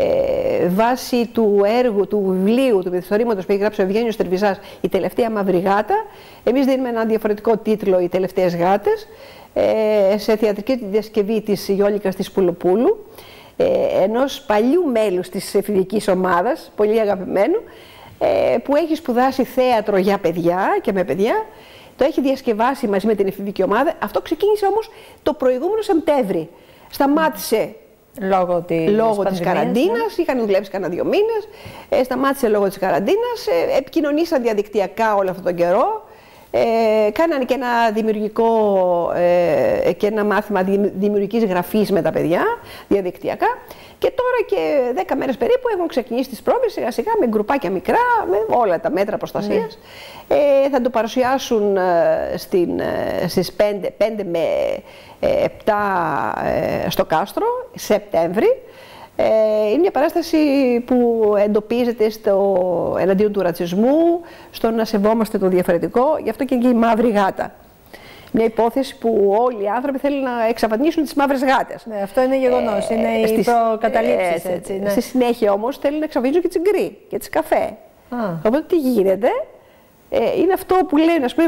βάσει του έργου, του βιβλίου, του μυθιστορήματος που έχει γράψει ο Ευγένιος Τερβιζάς, «Η τελευταία μαύρη γάτα». Εμείς δίνουμε ένα διαφορετικό τίτλο, «Οι τελευταίες γάτες», σε θεατρική διασκευή της Γιόλικας της Πουλοπούλου, ενός παλιού μέλους της εφηβικής ομάδας, πολύ αγαπημένου, που έχει σπουδάσει θέατρο για παιδιά και με παιδιά. Το έχει διασκευάσει μαζί με την εφηβική ομάδα. Αυτό ξεκίνησε όμως το προηγούμενο Σεπτέμβρη. Σταμάτησε Λόγω της καραντίνας, είχαν δουλέψει κανένα 2 μήνες, σταμάτησε λόγω της καραντίνας, επικοινωνήσαν διαδικτυακά όλο αυτόν τον καιρό, κάνανε και ένα δημιουργικό και ένα μάθημα δημιουργικής γραφής με τα παιδιά, διαδικτυακά. Και τώρα και 10 μέρες περίπου έχουν ξεκινήσει τις πρόβες σιγά σιγά με γκρουπάκια μικρά, με όλα τα μέτρα προστασίας. Θα το παρουσιάσουν στις 5 με 7 στο Κάστρο, Σεπτέμβρη. Είναι μια παράσταση που εντοπίζεται εναντίον του ρατσισμού, στο να σεβόμαστε το διαφορετικό, γι' αυτό και η μαύρη γάτα. Μια υπόθεση που όλοι οι άνθρωποι θέλουν να εξαφανίσουν τις μαύρες γάτες. Ναι, αυτό είναι γεγονός, είναι οι προκαταλήψεις, έτσι. Ναι. Στη συνέχεια όμως θέλουν να εξαφανίσουν και τις γκρι και τις καφέ. Οπότε τι γίνεται, είναι αυτό που λένε, ας πούμε,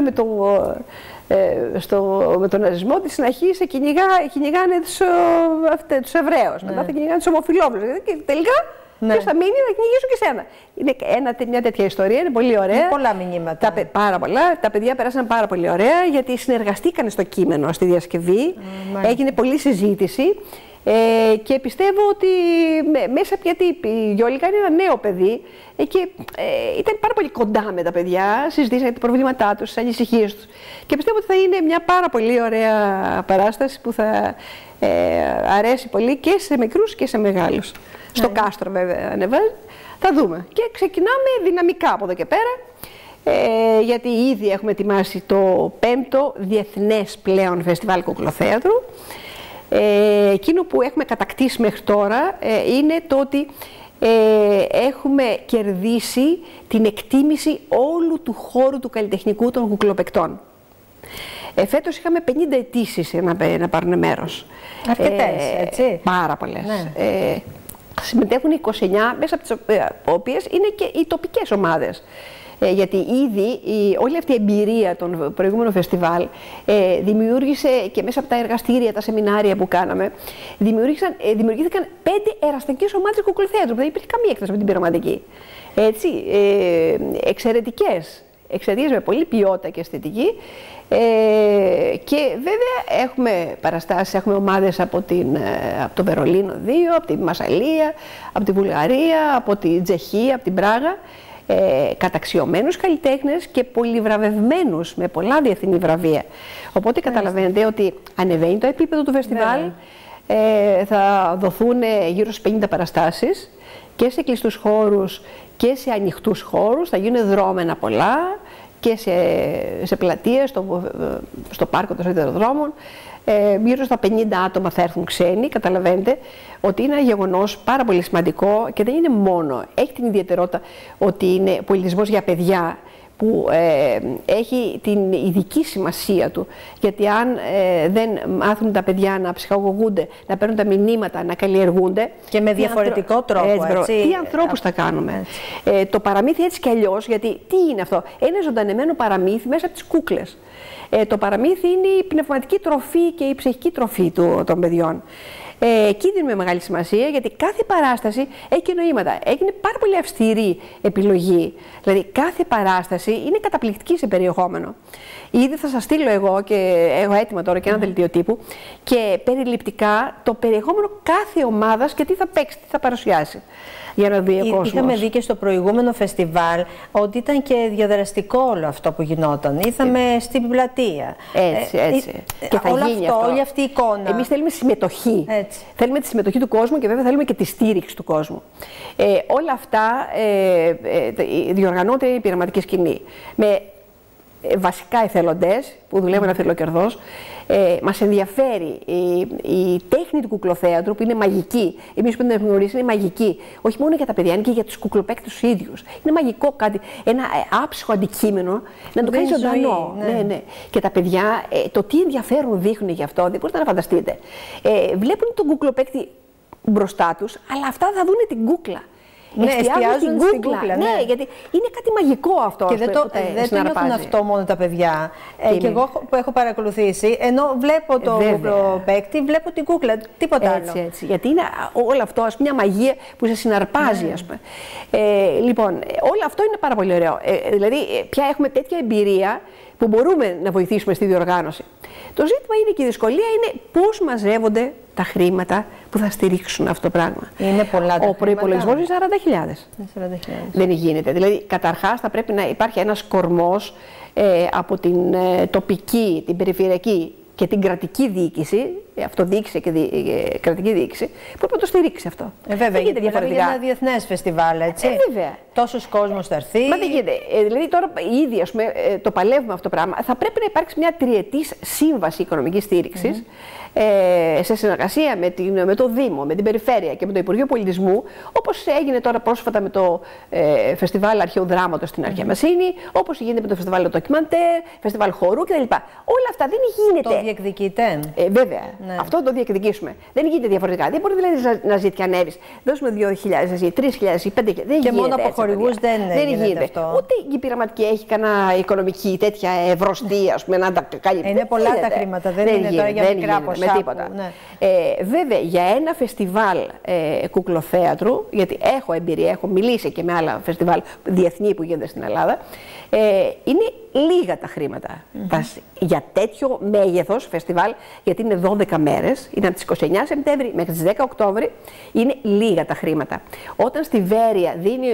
με τον ναζισμό, ότι στην αρχή κυνηγάνε τους Εβραίους, μετά θα κυνηγάνε τους ομοφυλόφιλους. Και τελικά ποιος θα μείνει, θα κυνηγήσουν και σένα. Είναι μια τέτοια ιστορία, είναι πολύ ωραία. Είναι πολλά μηνύματα. Πάρα πολλά. Τα παιδιά πέρασαν πάρα πολύ ωραία, γιατί συνεργαστήκαν στο κείμενο, στη διασκευή. Έγινε πολλή συζήτηση. Και πιστεύω ότι μέσα, γιατί η Γιόλικα είναι ένα νέο παιδί και ήταν πάρα πολύ κοντά με τα παιδιά, συζητήσανε τα προβλήματά τους, τις ανησυχίες τους. Και πιστεύω ότι θα είναι μια πάρα πολύ ωραία παράσταση που θα αρέσει πολύ και σε μικρούς και σε μεγάλους. Στο Κάστρο βέβαια ανεβάζει, θα δούμε. Και ξεκινάμε δυναμικά από εδώ και πέρα, γιατί ήδη έχουμε ετοιμάσει το 5ο Διεθνές πλέον Φεστιβάλ Κουκλοθέατρου. Εκείνο που έχουμε κατακτήσει μέχρι τώρα είναι το ότι έχουμε κερδίσει την εκτίμηση όλου του χώρου του καλλιτεχνικού των κουκλοπαικτών. Φέτος είχαμε 50 αιτήσεις να πάρουν μέρος. Αρκετές, έτσι. Πάρα πολλές. Ναι. Συμμετέχουν 29, μέσα από τις οποίες είναι και οι τοπικές ομάδες. Γιατί ήδη όλη αυτή η εμπειρία των προηγούμενων φεστιβάλ δημιούργησε και μέσα από τα εργαστήρια, τα σεμινάρια που κάναμε, δημιουργήθηκαν 5 εραστικές ομάδες κουκλοθέατρου. Δεν υπήρχε καμία έκθεση με την πειραματική. Έτσι, εξαιρετικές με πολύ ποιότητα και αισθητική. Και βέβαια έχουμε παραστάσεις, έχουμε ομάδες από το Βερολίνο 2, από τη Μασσαλία, από τη Βουλγαρία, από τη Τσεχία, από την Πράγα. Καταξιωμένους καλλιτέχνες και πολυβραβευμένους με πολλά διεθνή βραβεία. Οπότε καταλαβαίνετε ότι ανεβαίνει το επίπεδο του φεστιβάλ. Θα δοθούν γύρω στις 50 παραστάσεις και σε κλειστούς χώρους και σε ανοιχτούς χώρους. Θα γίνουν δρόμενα πολλά και σε πλατείες, στο πάρκο των σιδηροδρόμων. Γύρω στα 50 άτομα θα έρθουν ξένοι. Καταλαβαίνετε ότι είναι ένα γεγονός πάρα πολύ σημαντικό και δεν είναι μόνο. Έχει την ιδιαιτερότητα ότι είναι πολιτισμός για παιδιά που έχει την ειδική σημασία του. Γιατί αν δεν μάθουν τα παιδιά να ψυχαγωγούνται, να παίρνουν τα μηνύματα, να καλλιεργούνται. Και με διαφορετικό τρόπο. Τι ανθρώπους θα κάνουμε. Το παραμύθι έτσι κι αλλιώς, γιατί τι είναι αυτό. Ένα ζωντανεμένο παραμύθι μέσα από τις κούκλες. Το παραμύθι είναι η πνευματική τροφή και η ψυχική τροφή των παιδιών. Εκεί δίνουμε μεγάλη σημασία, γιατί κάθε παράσταση έχει και νοήματα. Έγινε πάρα πολύ αυστηρή επιλογή. Δηλαδή κάθε παράσταση είναι καταπληκτική σε περιεχόμενο. Ήδη θα σας στείλω εγώ, και έχω έτοιμα τώρα και ένα δελτίο τύπου, και περιληπτικά το περιεχόμενο κάθε ομάδας και τι θα παίξει, τι θα παρουσιάσει. Για να δει ο κόσμος. Είχαμε δει και στο προηγούμενο φεστιβάλ ότι ήταν και διαδραστικό όλο αυτό που γινόταν. Ήρθαμε στην πλατεία. Έτσι. Και θα γίνει αυτό. Όλη αυτή η εικόνα. Εμείς θέλουμε συμμετοχή. Έτσι. Θέλουμε τη συμμετοχή του κόσμου και βέβαια θέλουμε και τη στήριξη του κόσμου. Όλα αυτά διοργανώνται η πειραματική σκηνή. Με βασικά εθελοντές που δουλεύουν αφιλοκερδώς. Μας ενδιαφέρει η τέχνη του κουκλοθέατρου που είναι μαγική. Εμείς που την έχουμε γνωρίσει είναι μαγική. Όχι μόνο για τα παιδιά, είναι και για τους κουκλοπαίκτες τους ίδιους. Είναι μαγικό κάτι, ένα άψυχο αντικείμενο να το κάνει ζωντανό. Ναι. Και τα παιδιά, το τι ενδιαφέρον δείχνουν γι' αυτό, δεν μπορείτε να φανταστείτε. Βλέπουν τον κουκλοπαίκτη μπροστά τους, αλλά αυτά θα δούνε την κούκλα. Ναι, εστιάζουν στην κούκλα. Ναι, γιατί είναι κάτι μαγικό αυτό. Και δεν το νιώθουν αυτό μόνο τα παιδιά. Και εγώ που έχω παρακολουθήσει, ενώ βλέπω το κουκλοπαίκτη, βλέπω την κούκλα. Τίποτα άλλο. Έτσι. Γιατί είναι όλο αυτό, ας πούμε, μια μαγεία που σε συναρπάζει, ας πούμε. Λοιπόν, όλο αυτό είναι πάρα πολύ ωραίο. Δηλαδή, πια έχουμε τέτοια εμπειρία που μπορούμε να βοηθήσουμε στη διοργάνωση. Το ζήτημα είναι και η δυσκολία είναι πώς μαζεύονται τα χρήματα που θα στηρίξουν αυτό το πράγμα. Είναι πολλά τα Ο προϋπολογισμός είναι 40.000. Δεν γίνεται. Δηλαδή, καταρχάς θα πρέπει να υπάρχει ένας κορμός από την τοπική, την περιφερειακή και την κρατική διοίκηση, αυτοδιοίκηση και κρατική διοίκηση, που πρέπει να το στηρίξει αυτό. Βέβαια, γιατί μιλάμε για ένα διεθνές φεστιβάλ, έτσι. Βέβαια. Τόσος κόσμος θα έρθει. Μα δεν γίνεται. Δηλαδή, τώρα ήδη το παλεύουμε αυτό το πράγμα. Θα πρέπει να υπάρξει μια τριετής σύμβαση οικονομικής στήριξης. Σε συνεργασία με το Δήμο, με την Περιφέρεια και με το Υπουργείο Πολιτισμού, όπως έγινε τώρα πρόσφατα με το Φεστιβάλ Αρχαίου Δράματος στην Αρχαία Μεσίνη, όπως γίνεται με το Φεστιβάλ Ντοκιμαντέρ, Φεστιβάλ Χορού κτλ. Όλα αυτά δεν γίνεται. Το διεκδικείτε. Βέβαια. Ναι. Αυτό το διεκδικήσουμε. Δεν γίνεται διαφορετικά. Δεν μπορεί δηλαδή να ζητιανεύεις. Δώσουμε 2.000 εσύ, 3.000 ή 5.000. Δεν και μόνο από χορηγούς δεν γίνεται αυτό. Ούτε η πειραματική έχει κανένα οικονομική τέτοια ευρωστή, ας πούμε, να τα κάνει. Είναι πολλά τα χρήματα. Δεν είναι τώρα για μικρά ποσά. Τίποτα. Ναι. Βέβαια, για ένα φεστιβάλ κουκλοθέατρου, γιατί έχω εμπειρία, έχω μιλήσει και με άλλα φεστιβάλ διεθνή που γίνονται στην Ελλάδα, είναι λίγα τα χρήματα. Για τέτοιο μέγεθος φεστιβάλ, γιατί είναι 12 μέρες, είναι από τις 29 Σεπτέμβρη μέχρι τις 10 Οκτώβρη, είναι λίγα τα χρήματα. Όταν στη Βέρεια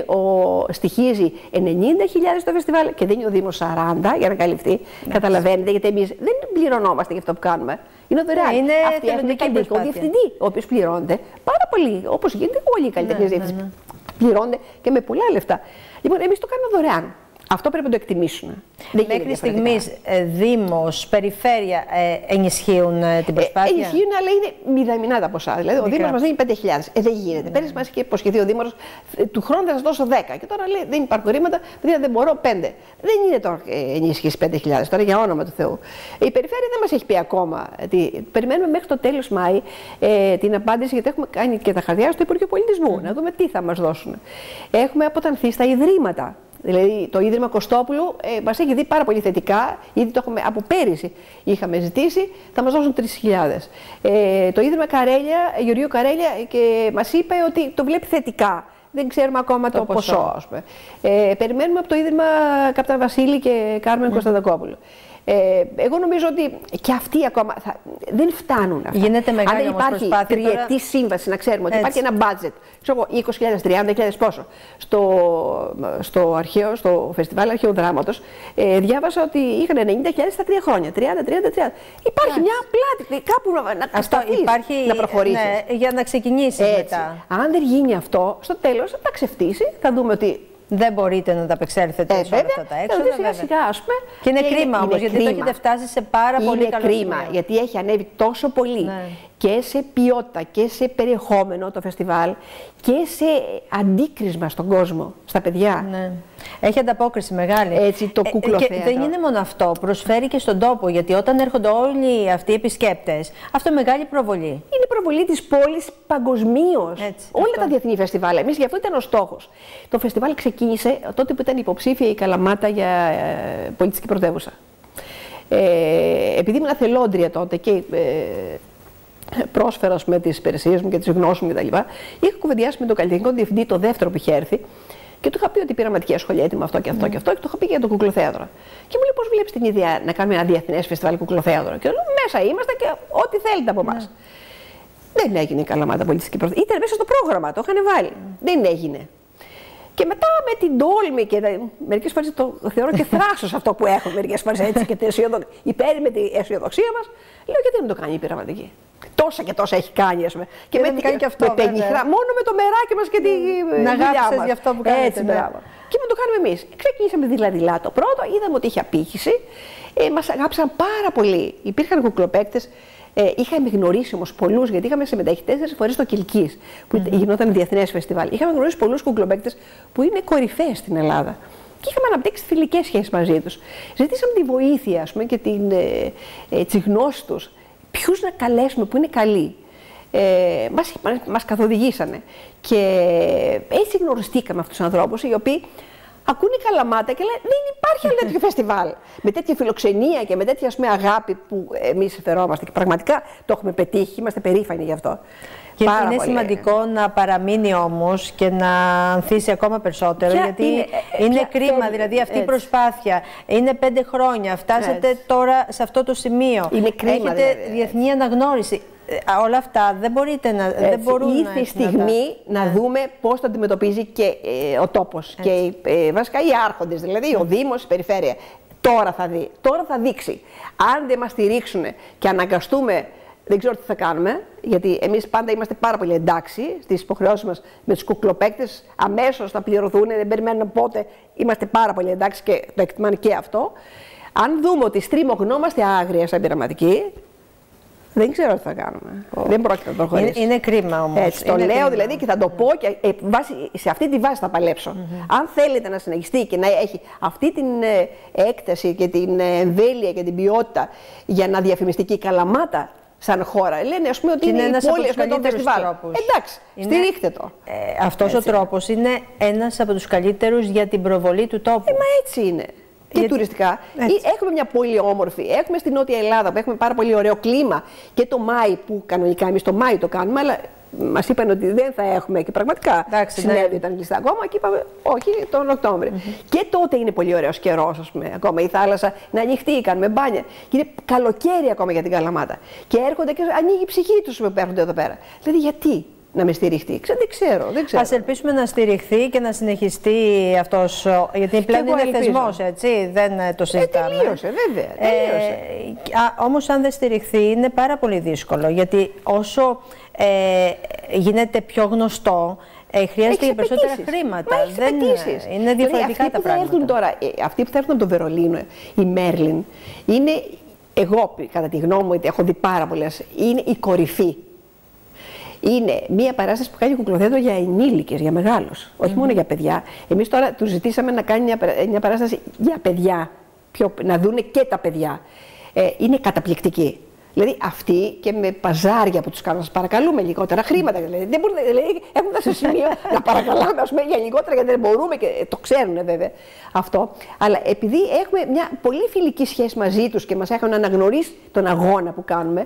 στοιχίζει 90.000 το φεστιβάλ και δίνει ο Δήμος 40 για να καλυφθεί, καταλαβαίνετε, γιατί εμείς δεν πληρωνόμαστε για αυτό που κάνουμε. Είναι δωρεάν. Είναι αυτοί έχουν κεντρικό διευθυντή, ο οποίος πληρώνεται πάρα πολύ, όπως γίνεται όλοι οι καλλιτέχνες διευθυντές. Πληρώνονται και με πολλά λεφτά. Λοιπόν, εμείς το κάνουμε δωρεάν. Αυτό πρέπει να το εκτιμήσουμε. Μέχρι στιγμής Δήμος, Περιφέρεια ενισχύουν την προσπάθεια. Ενισχύουν, αλλά είναι μηδαμινά τα ποσά. Δηλαδή, ο Δήμος μας δίνει 5.000. Δεν γίνεται. Πέρυσι μας είχε υποσχεθεί ο Δήμος, του χρόνου θα σας δώσω 10. Και τώρα λέει: δεν υπάρχουν χρήματα, δηλαδή δεν μπορώ 5. Δεν είναι τώρα ενίσχυση 5.000, τώρα για όνομα του Θεού. Η Περιφέρεια δεν μας έχει πει ακόμα. Περιμένουμε μέχρι το τέλος Μάη την απάντηση, γιατί έχουμε κάνει και τα χαρτιά στο Υπουργείο Πολιτισμού. Να δούμε τι θα μας δώσουν. Έχουμε αποτανθεί στα ιδρύματα. Δηλαδή το Ίδρυμα Κωστόπουλου μας έχει δει πάρα πολύ θετικά, ήδη το έχουμε, από πέρυσι είχαμε ζητήσει, θα μας δώσουν 3.000. Το Ίδρυμα Γεωργίου Καρέλια και μας είπε ότι το βλέπει θετικά. Δεν ξέρουμε ακόμα το ποσό. Ας πούμε. Περιμένουμε από το Ίδρυμα Καπτάν Βασίλη και Κάρμεν Κωνσταντακόπουλου. Εγώ νομίζω ότι και αυτοί ακόμα δεν φτάνουν αυτά. Γίνεται μεγάλη αν δεν υπάρχει τριετή σύμβαση, να ξέρουμε ότι υπάρχει ένα budget, ξέρω εγώ, 20.000, 30.000 πόσο. Στο Φεστιβάλ Αρχαίου Δράματος διάβασα ότι είχαν 90.000 στα 3 χρόνια. 30. Υπάρχει μια πλάτη, κάπου να σταθείς, να προχωρήσεις. Ναι, για να ξεκινήσεις μετά. Αν δεν γίνει αυτό, στο τέλος θα ξεφτύσει, θα δούμε ότι δεν μπορείτε να τα απεξέλθετε σε όλα αυτά τα έξοδα. Σιγά-σιγά, ας πούμε. Και είναι κρίμα όμως, γιατί το έχετε φτάσει σε πάρα πολύ καλό σημείο. Είναι κρίμα, γιατί έχει ανέβει τόσο πολύ και σε ποιότητα και σε περιεχόμενο το φεστιβάλ και σε αντίκρισμα στον κόσμο, στα παιδιά. Ναι. Έχει ανταπόκριση μεγάλη. Έτσι, το κουκλοθέατρο. Και δεν είναι μόνο αυτό, προσφέρει και στον τόπο, γιατί όταν έρχονται όλοι αυτοί οι επισκέπτες, αυτό είναι μεγάλη προβολή. Είναι προβολή της πόλης παγκοσμίως. Όλα τα διεθνή φεστιβάλ. Εμείς γι' αυτό ήταν ο στόχος. Το φεστιβάλ ξεκίνησε τότε που ήταν υποψήφια η Καλαμάτα για πολιτιστική πρωτεύουσα. Επειδή ήμουν θελόντρια τότε και πρόσφερα με τις υπηρεσίες μου και τις γνώσεις μου κτλ. Είχα κουβεντιάσει με τον καλλιτεχνικό διευθυντή, το δεύτερο που είχε έρθει, και του είχα πει ότι η πειραματική ασχολιέται με αυτό και αυτό και αυτό, και του είχα πει και για το κουκλοθέατρο. Και μου λέει: πώς βλέπεις την ιδέα να κάνουμε ένα διεθνές φεστιβάλ κουκλοθέατρο? Και λέω: μέσα είμαστε και ό,τι θέλετε από εμάς. Δεν έγινε η Καλαμάτα πολιτιστική πρωτεύουσα. Ήταν μέσα στο πρόγραμμα, το είχαν βάλει. Δεν έγινε. Και μετά με την τόλμη και μερικές φορές το θεωρώ και θράσος αυτό που έχω μερικές φορές έτσι και υπέρ με την αισιοδοξία μας, λέω: γιατί δεν το κάνει η πειραματική? Τόσα και τόσα έχει κάνει, ας πούμε. Και με κάνει και αυτό. Μόνο με το μεράκι μας και τη δουλειά μας. Για αυτό που κάνετε. Έτσι, μπράβο. Και με το κάνουμε εμείς. Ξεκινήσαμε δειλά-δειλά το πρώτο, είδαμε ότι είχε απήχηση. Μας αγάπησαν πάρα πολύ. Υπήρχαν κουκλοπαίκτες. Είχαμε γνωρίσει όμως πολλούς, γιατί είχαμε συμμετέχει 4 φορές στο Κιλκής, που γινόταν διεθνές φεστιβάλ. Είχαμε γνωρίσει πολλούς κουκλοπαίκτες που είναι κορυφαίες στην Ελλάδα. Και είχαμε αναπτύξει φιλικές σχέσεις μαζί τους. Ζητήσαμε τη βοήθεια, ας πούμε, και τις γνώσεις τους. Ποιους να καλέσουμε που είναι καλοί. Μας καθοδηγήσανε. Και έτσι γνωριστήκαμε αυτούς τους ανθρώπους, οι οποίοι Ακούνε Καλαμάτα και λένε δεν υπάρχει άλλο τέτοιο φεστιβάλ. Με τέτοια φιλοξενία και με τέτοια αγάπη που εμείς φερόμαστε. Και πραγματικά το έχουμε πετύχει, είμαστε περήφανοι γι' αυτό. Και είναι σημαντικό να παραμείνει όμως και να ανθίσει ακόμα περισσότερο. Γιατί είναι κρίμα, δηλαδή αυτή η προσπάθεια. Είναι 5 χρόνια, φτάσατε τώρα σε αυτό το σημείο. Είναι κρίμα, έχετε διεθνή αναγνώριση. Όλα αυτά δεν μπορείτε να. Δεν μπορούν ήρθε η στιγμή να δούμε πώς το αντιμετωπίζει και ο τόπος. Και βασικά οι άρχοντες, δηλαδή ο Δήμος, η Περιφέρεια. Τώρα θα δει, τώρα θα δείξει. Αν δεν μας στηρίξουν και αναγκαστούμε, δεν ξέρω τι θα κάνουμε, γιατί εμείς πάντα είμαστε πάρα πολύ εντάξει στις υποχρεώσεις μας με τους κουκλοπαίκτες. Αμέσως θα πληρωθούν, δεν περιμένουμε πότε. Είμαστε πάρα πολύ εντάξει και το εκτιμάνε και αυτό. Αν δούμε ότι στριμωγνόμαστε άγρια σαν πειραματικοί, δεν ξέρω τι θα κάνουμε. Δεν πρόκειται να το προχωρήσουμε. Είναι κρίμα όμως. Έτσι, το λέω δηλαδή και θα το πω και σε αυτή τη βάση θα παλέψω. Αν θέλετε να συνεχιστεί και να έχει αυτή την έκταση και την εμβέλεια και την ποιότητα για να διαφημιστεί και η Καλαμάτα σαν χώρα. Λένε ας πούμε ότι είναι ένας η πόλη από τους καλύτερους τρόπους. Εντάξει, στηρίχτε το. Αυτός ο τρόπος είναι ένας από τους καλύτερους για την προβολή του τόπου. Μα έτσι είναι. Και τουριστικά. Έχουμε μια πολύ όμορφη. Έχουμε στην Νότια Ελλάδα που έχουμε πάρα πολύ ωραίο κλίμα. Και το Μάη, που κανονικά εμείς το Μάη το κάνουμε, αλλά μας είπαν ότι δεν θα έχουμε. Και πραγματικά συνέβη, ήταν κλειστά ακόμα. Και είπαμε, όχι, τον Οκτώβριο. Και τότε είναι πολύ ωραίος καιρός, ας πούμε. Ακόμα η θάλασσα να ανοιχτεί, κάνουμε μπάνια. Και είναι καλοκαίρι ακόμα για την Καλαμάτα. Και έρχονται και ανοίγει η ψυχή τους που έρχονται εδώ πέρα. Δηλαδή, γιατί να με στηριχτεί? Δεν ξέρω. Ας ελπίσουμε να στηριχθεί και να συνεχιστεί αυτός, γιατί πλέον είναι θεσμός, έτσι, δεν το συζητάμε. Τελείωσε, βέβαια. Τελείωσε. Όμως αν δεν στηριχθεί είναι πάρα πολύ δύσκολο, γιατί όσο γίνεται πιο γνωστό, χρειάζεται και περισσότερα χρήματα. Δεν είναι διαφορετικά τα πράγματα. Τώρα, αυτοί που θα έρθουν από το Βερολίνο, η Μέρλιν, είναι, εγώ κατά τη γνώμη μου, έχω δει πάρα πολλές, είναι η κορυφή. Είναι μια παράσταση που κάνει κουκλοθέατρο για ενήλικες, για μεγάλους, όχι μόνο για παιδιά. Εμείς τώρα τους ζητήσαμε να κάνει μια παράσταση για παιδιά, να δούνε και τα παιδιά. Είναι καταπληκτική. Δηλαδή αυτοί και με παζάρια που τους κάνουν, σας παρακαλούμε λιγότερα χρήματα. Δηλαδή, δεν μπορούν, δηλαδή, έχουν φτάσει στο σημείο να παρακαλάμε ας πούμε, για λιγότερα γιατί δεν μπορούμε και το ξέρουν βέβαια αυτό. Αλλά επειδή έχουμε μια πολύ φιλική σχέση μαζί τους και μας έχουν αναγνωρίσει τον αγώνα που κάνουμε,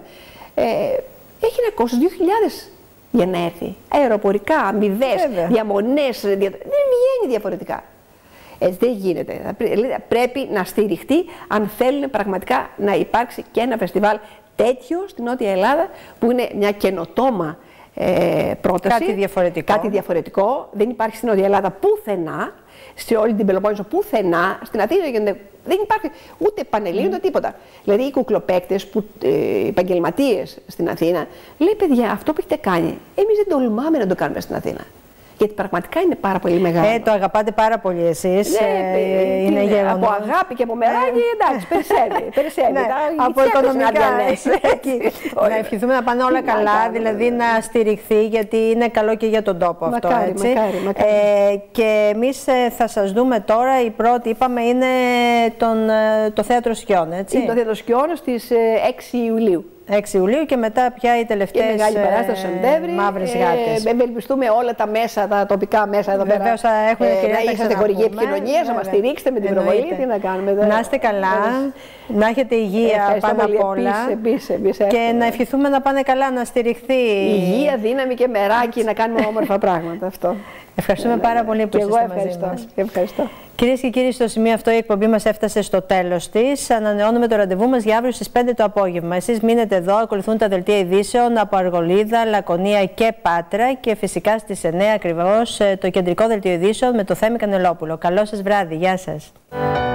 έχει ένα κόστος 2.000 για να έρθει. Αεροπορικά, αμοιβές, διαμονές, δεν βγαίνει διαφορετικά. Έτσι δεν γίνεται. Πρέπει να στηριχτεί αν θέλουν πραγματικά να υπάρξει και ένα φεστιβάλ τέτοιο στην Νότια Ελλάδα που είναι μια καινοτόμα πρόταση. Κάτι διαφορετικό. Δεν υπάρχει στην Νότια Ελλάδα πουθενά, σε όλη την Πελοπόννησο πουθενά. Στην Αθήνα δεν υπάρχει ούτε πανελλήνιο ούτε τίποτα. Δηλαδή οι κουκλοπαίκτες, οι επαγγελματίες στην Αθήνα, λέει παιδιά, αυτό που έχετε κάνει, εμείς δεν τολμάμε να το κάνουμε στην Αθήνα. Γιατί πραγματικά είναι πάρα πολύ μεγάλο. Το αγαπάτε πάρα πολύ εσείς. Είναι γεγονός. Από αγάπη και από μεράκι, εντάξει, περισσεύει. Από οικονομικά. Να ευχηθούμε να πάνε όλα καλά, δηλαδή να στηριχθεί, γιατί είναι καλό και για τον τόπο αυτό. Μακάρι. Και εμείς θα σας δούμε τώρα. Η πρώτη, είπαμε, είναι το Θέατρο Σκιών, έτσι. Είναι το Θέατρο Σκιών στις 6 Ιουλίου. 6 Ιουλίου και μετά πια οι τελευταίες μεγάλη παράσταση Σεπτέμβρη. Μαύρες γάτες. Ευελπιστούμε όλα τα μέσα, τα τοπικά μέσα εδώ πέρα. Βεβαίως θα έχουμε ευκαιρία να είσαστε χορηγοί επικοινωνίας, να μας στηρίξετε με την προβολή. Τι να κάνουμε εδώ. Να είστε καλά, να έχετε υγεία πάνω απ' όλα. Και να ευχηθούμε να πάνε καλά, να στηριχθεί. Υγεία, δύναμη και μεράκι, να κάνουμε όμορφα πράγματα. Αυτό. Ευχαριστούμε πάρα πολύ που είστε μαζί μας. Ευχαριστώ. Κυρίες και κύριοι, στο σημείο αυτό η εκπομπή μας έφτασε στο τέλος της. Ανανεώνουμε το ραντεβού μας για αύριο στις 5 το απόγευμα. Εσείς μείνετε εδώ, ακολουθούν τα δελτία ειδήσεων από Αργολίδα, Λακωνία και Πάτρα και φυσικά στις 9 ακριβώς το κεντρικό δελτίο ειδήσεων με το Θέμη Κανελόπουλο. Καλό σας βράδυ. Γεια σας.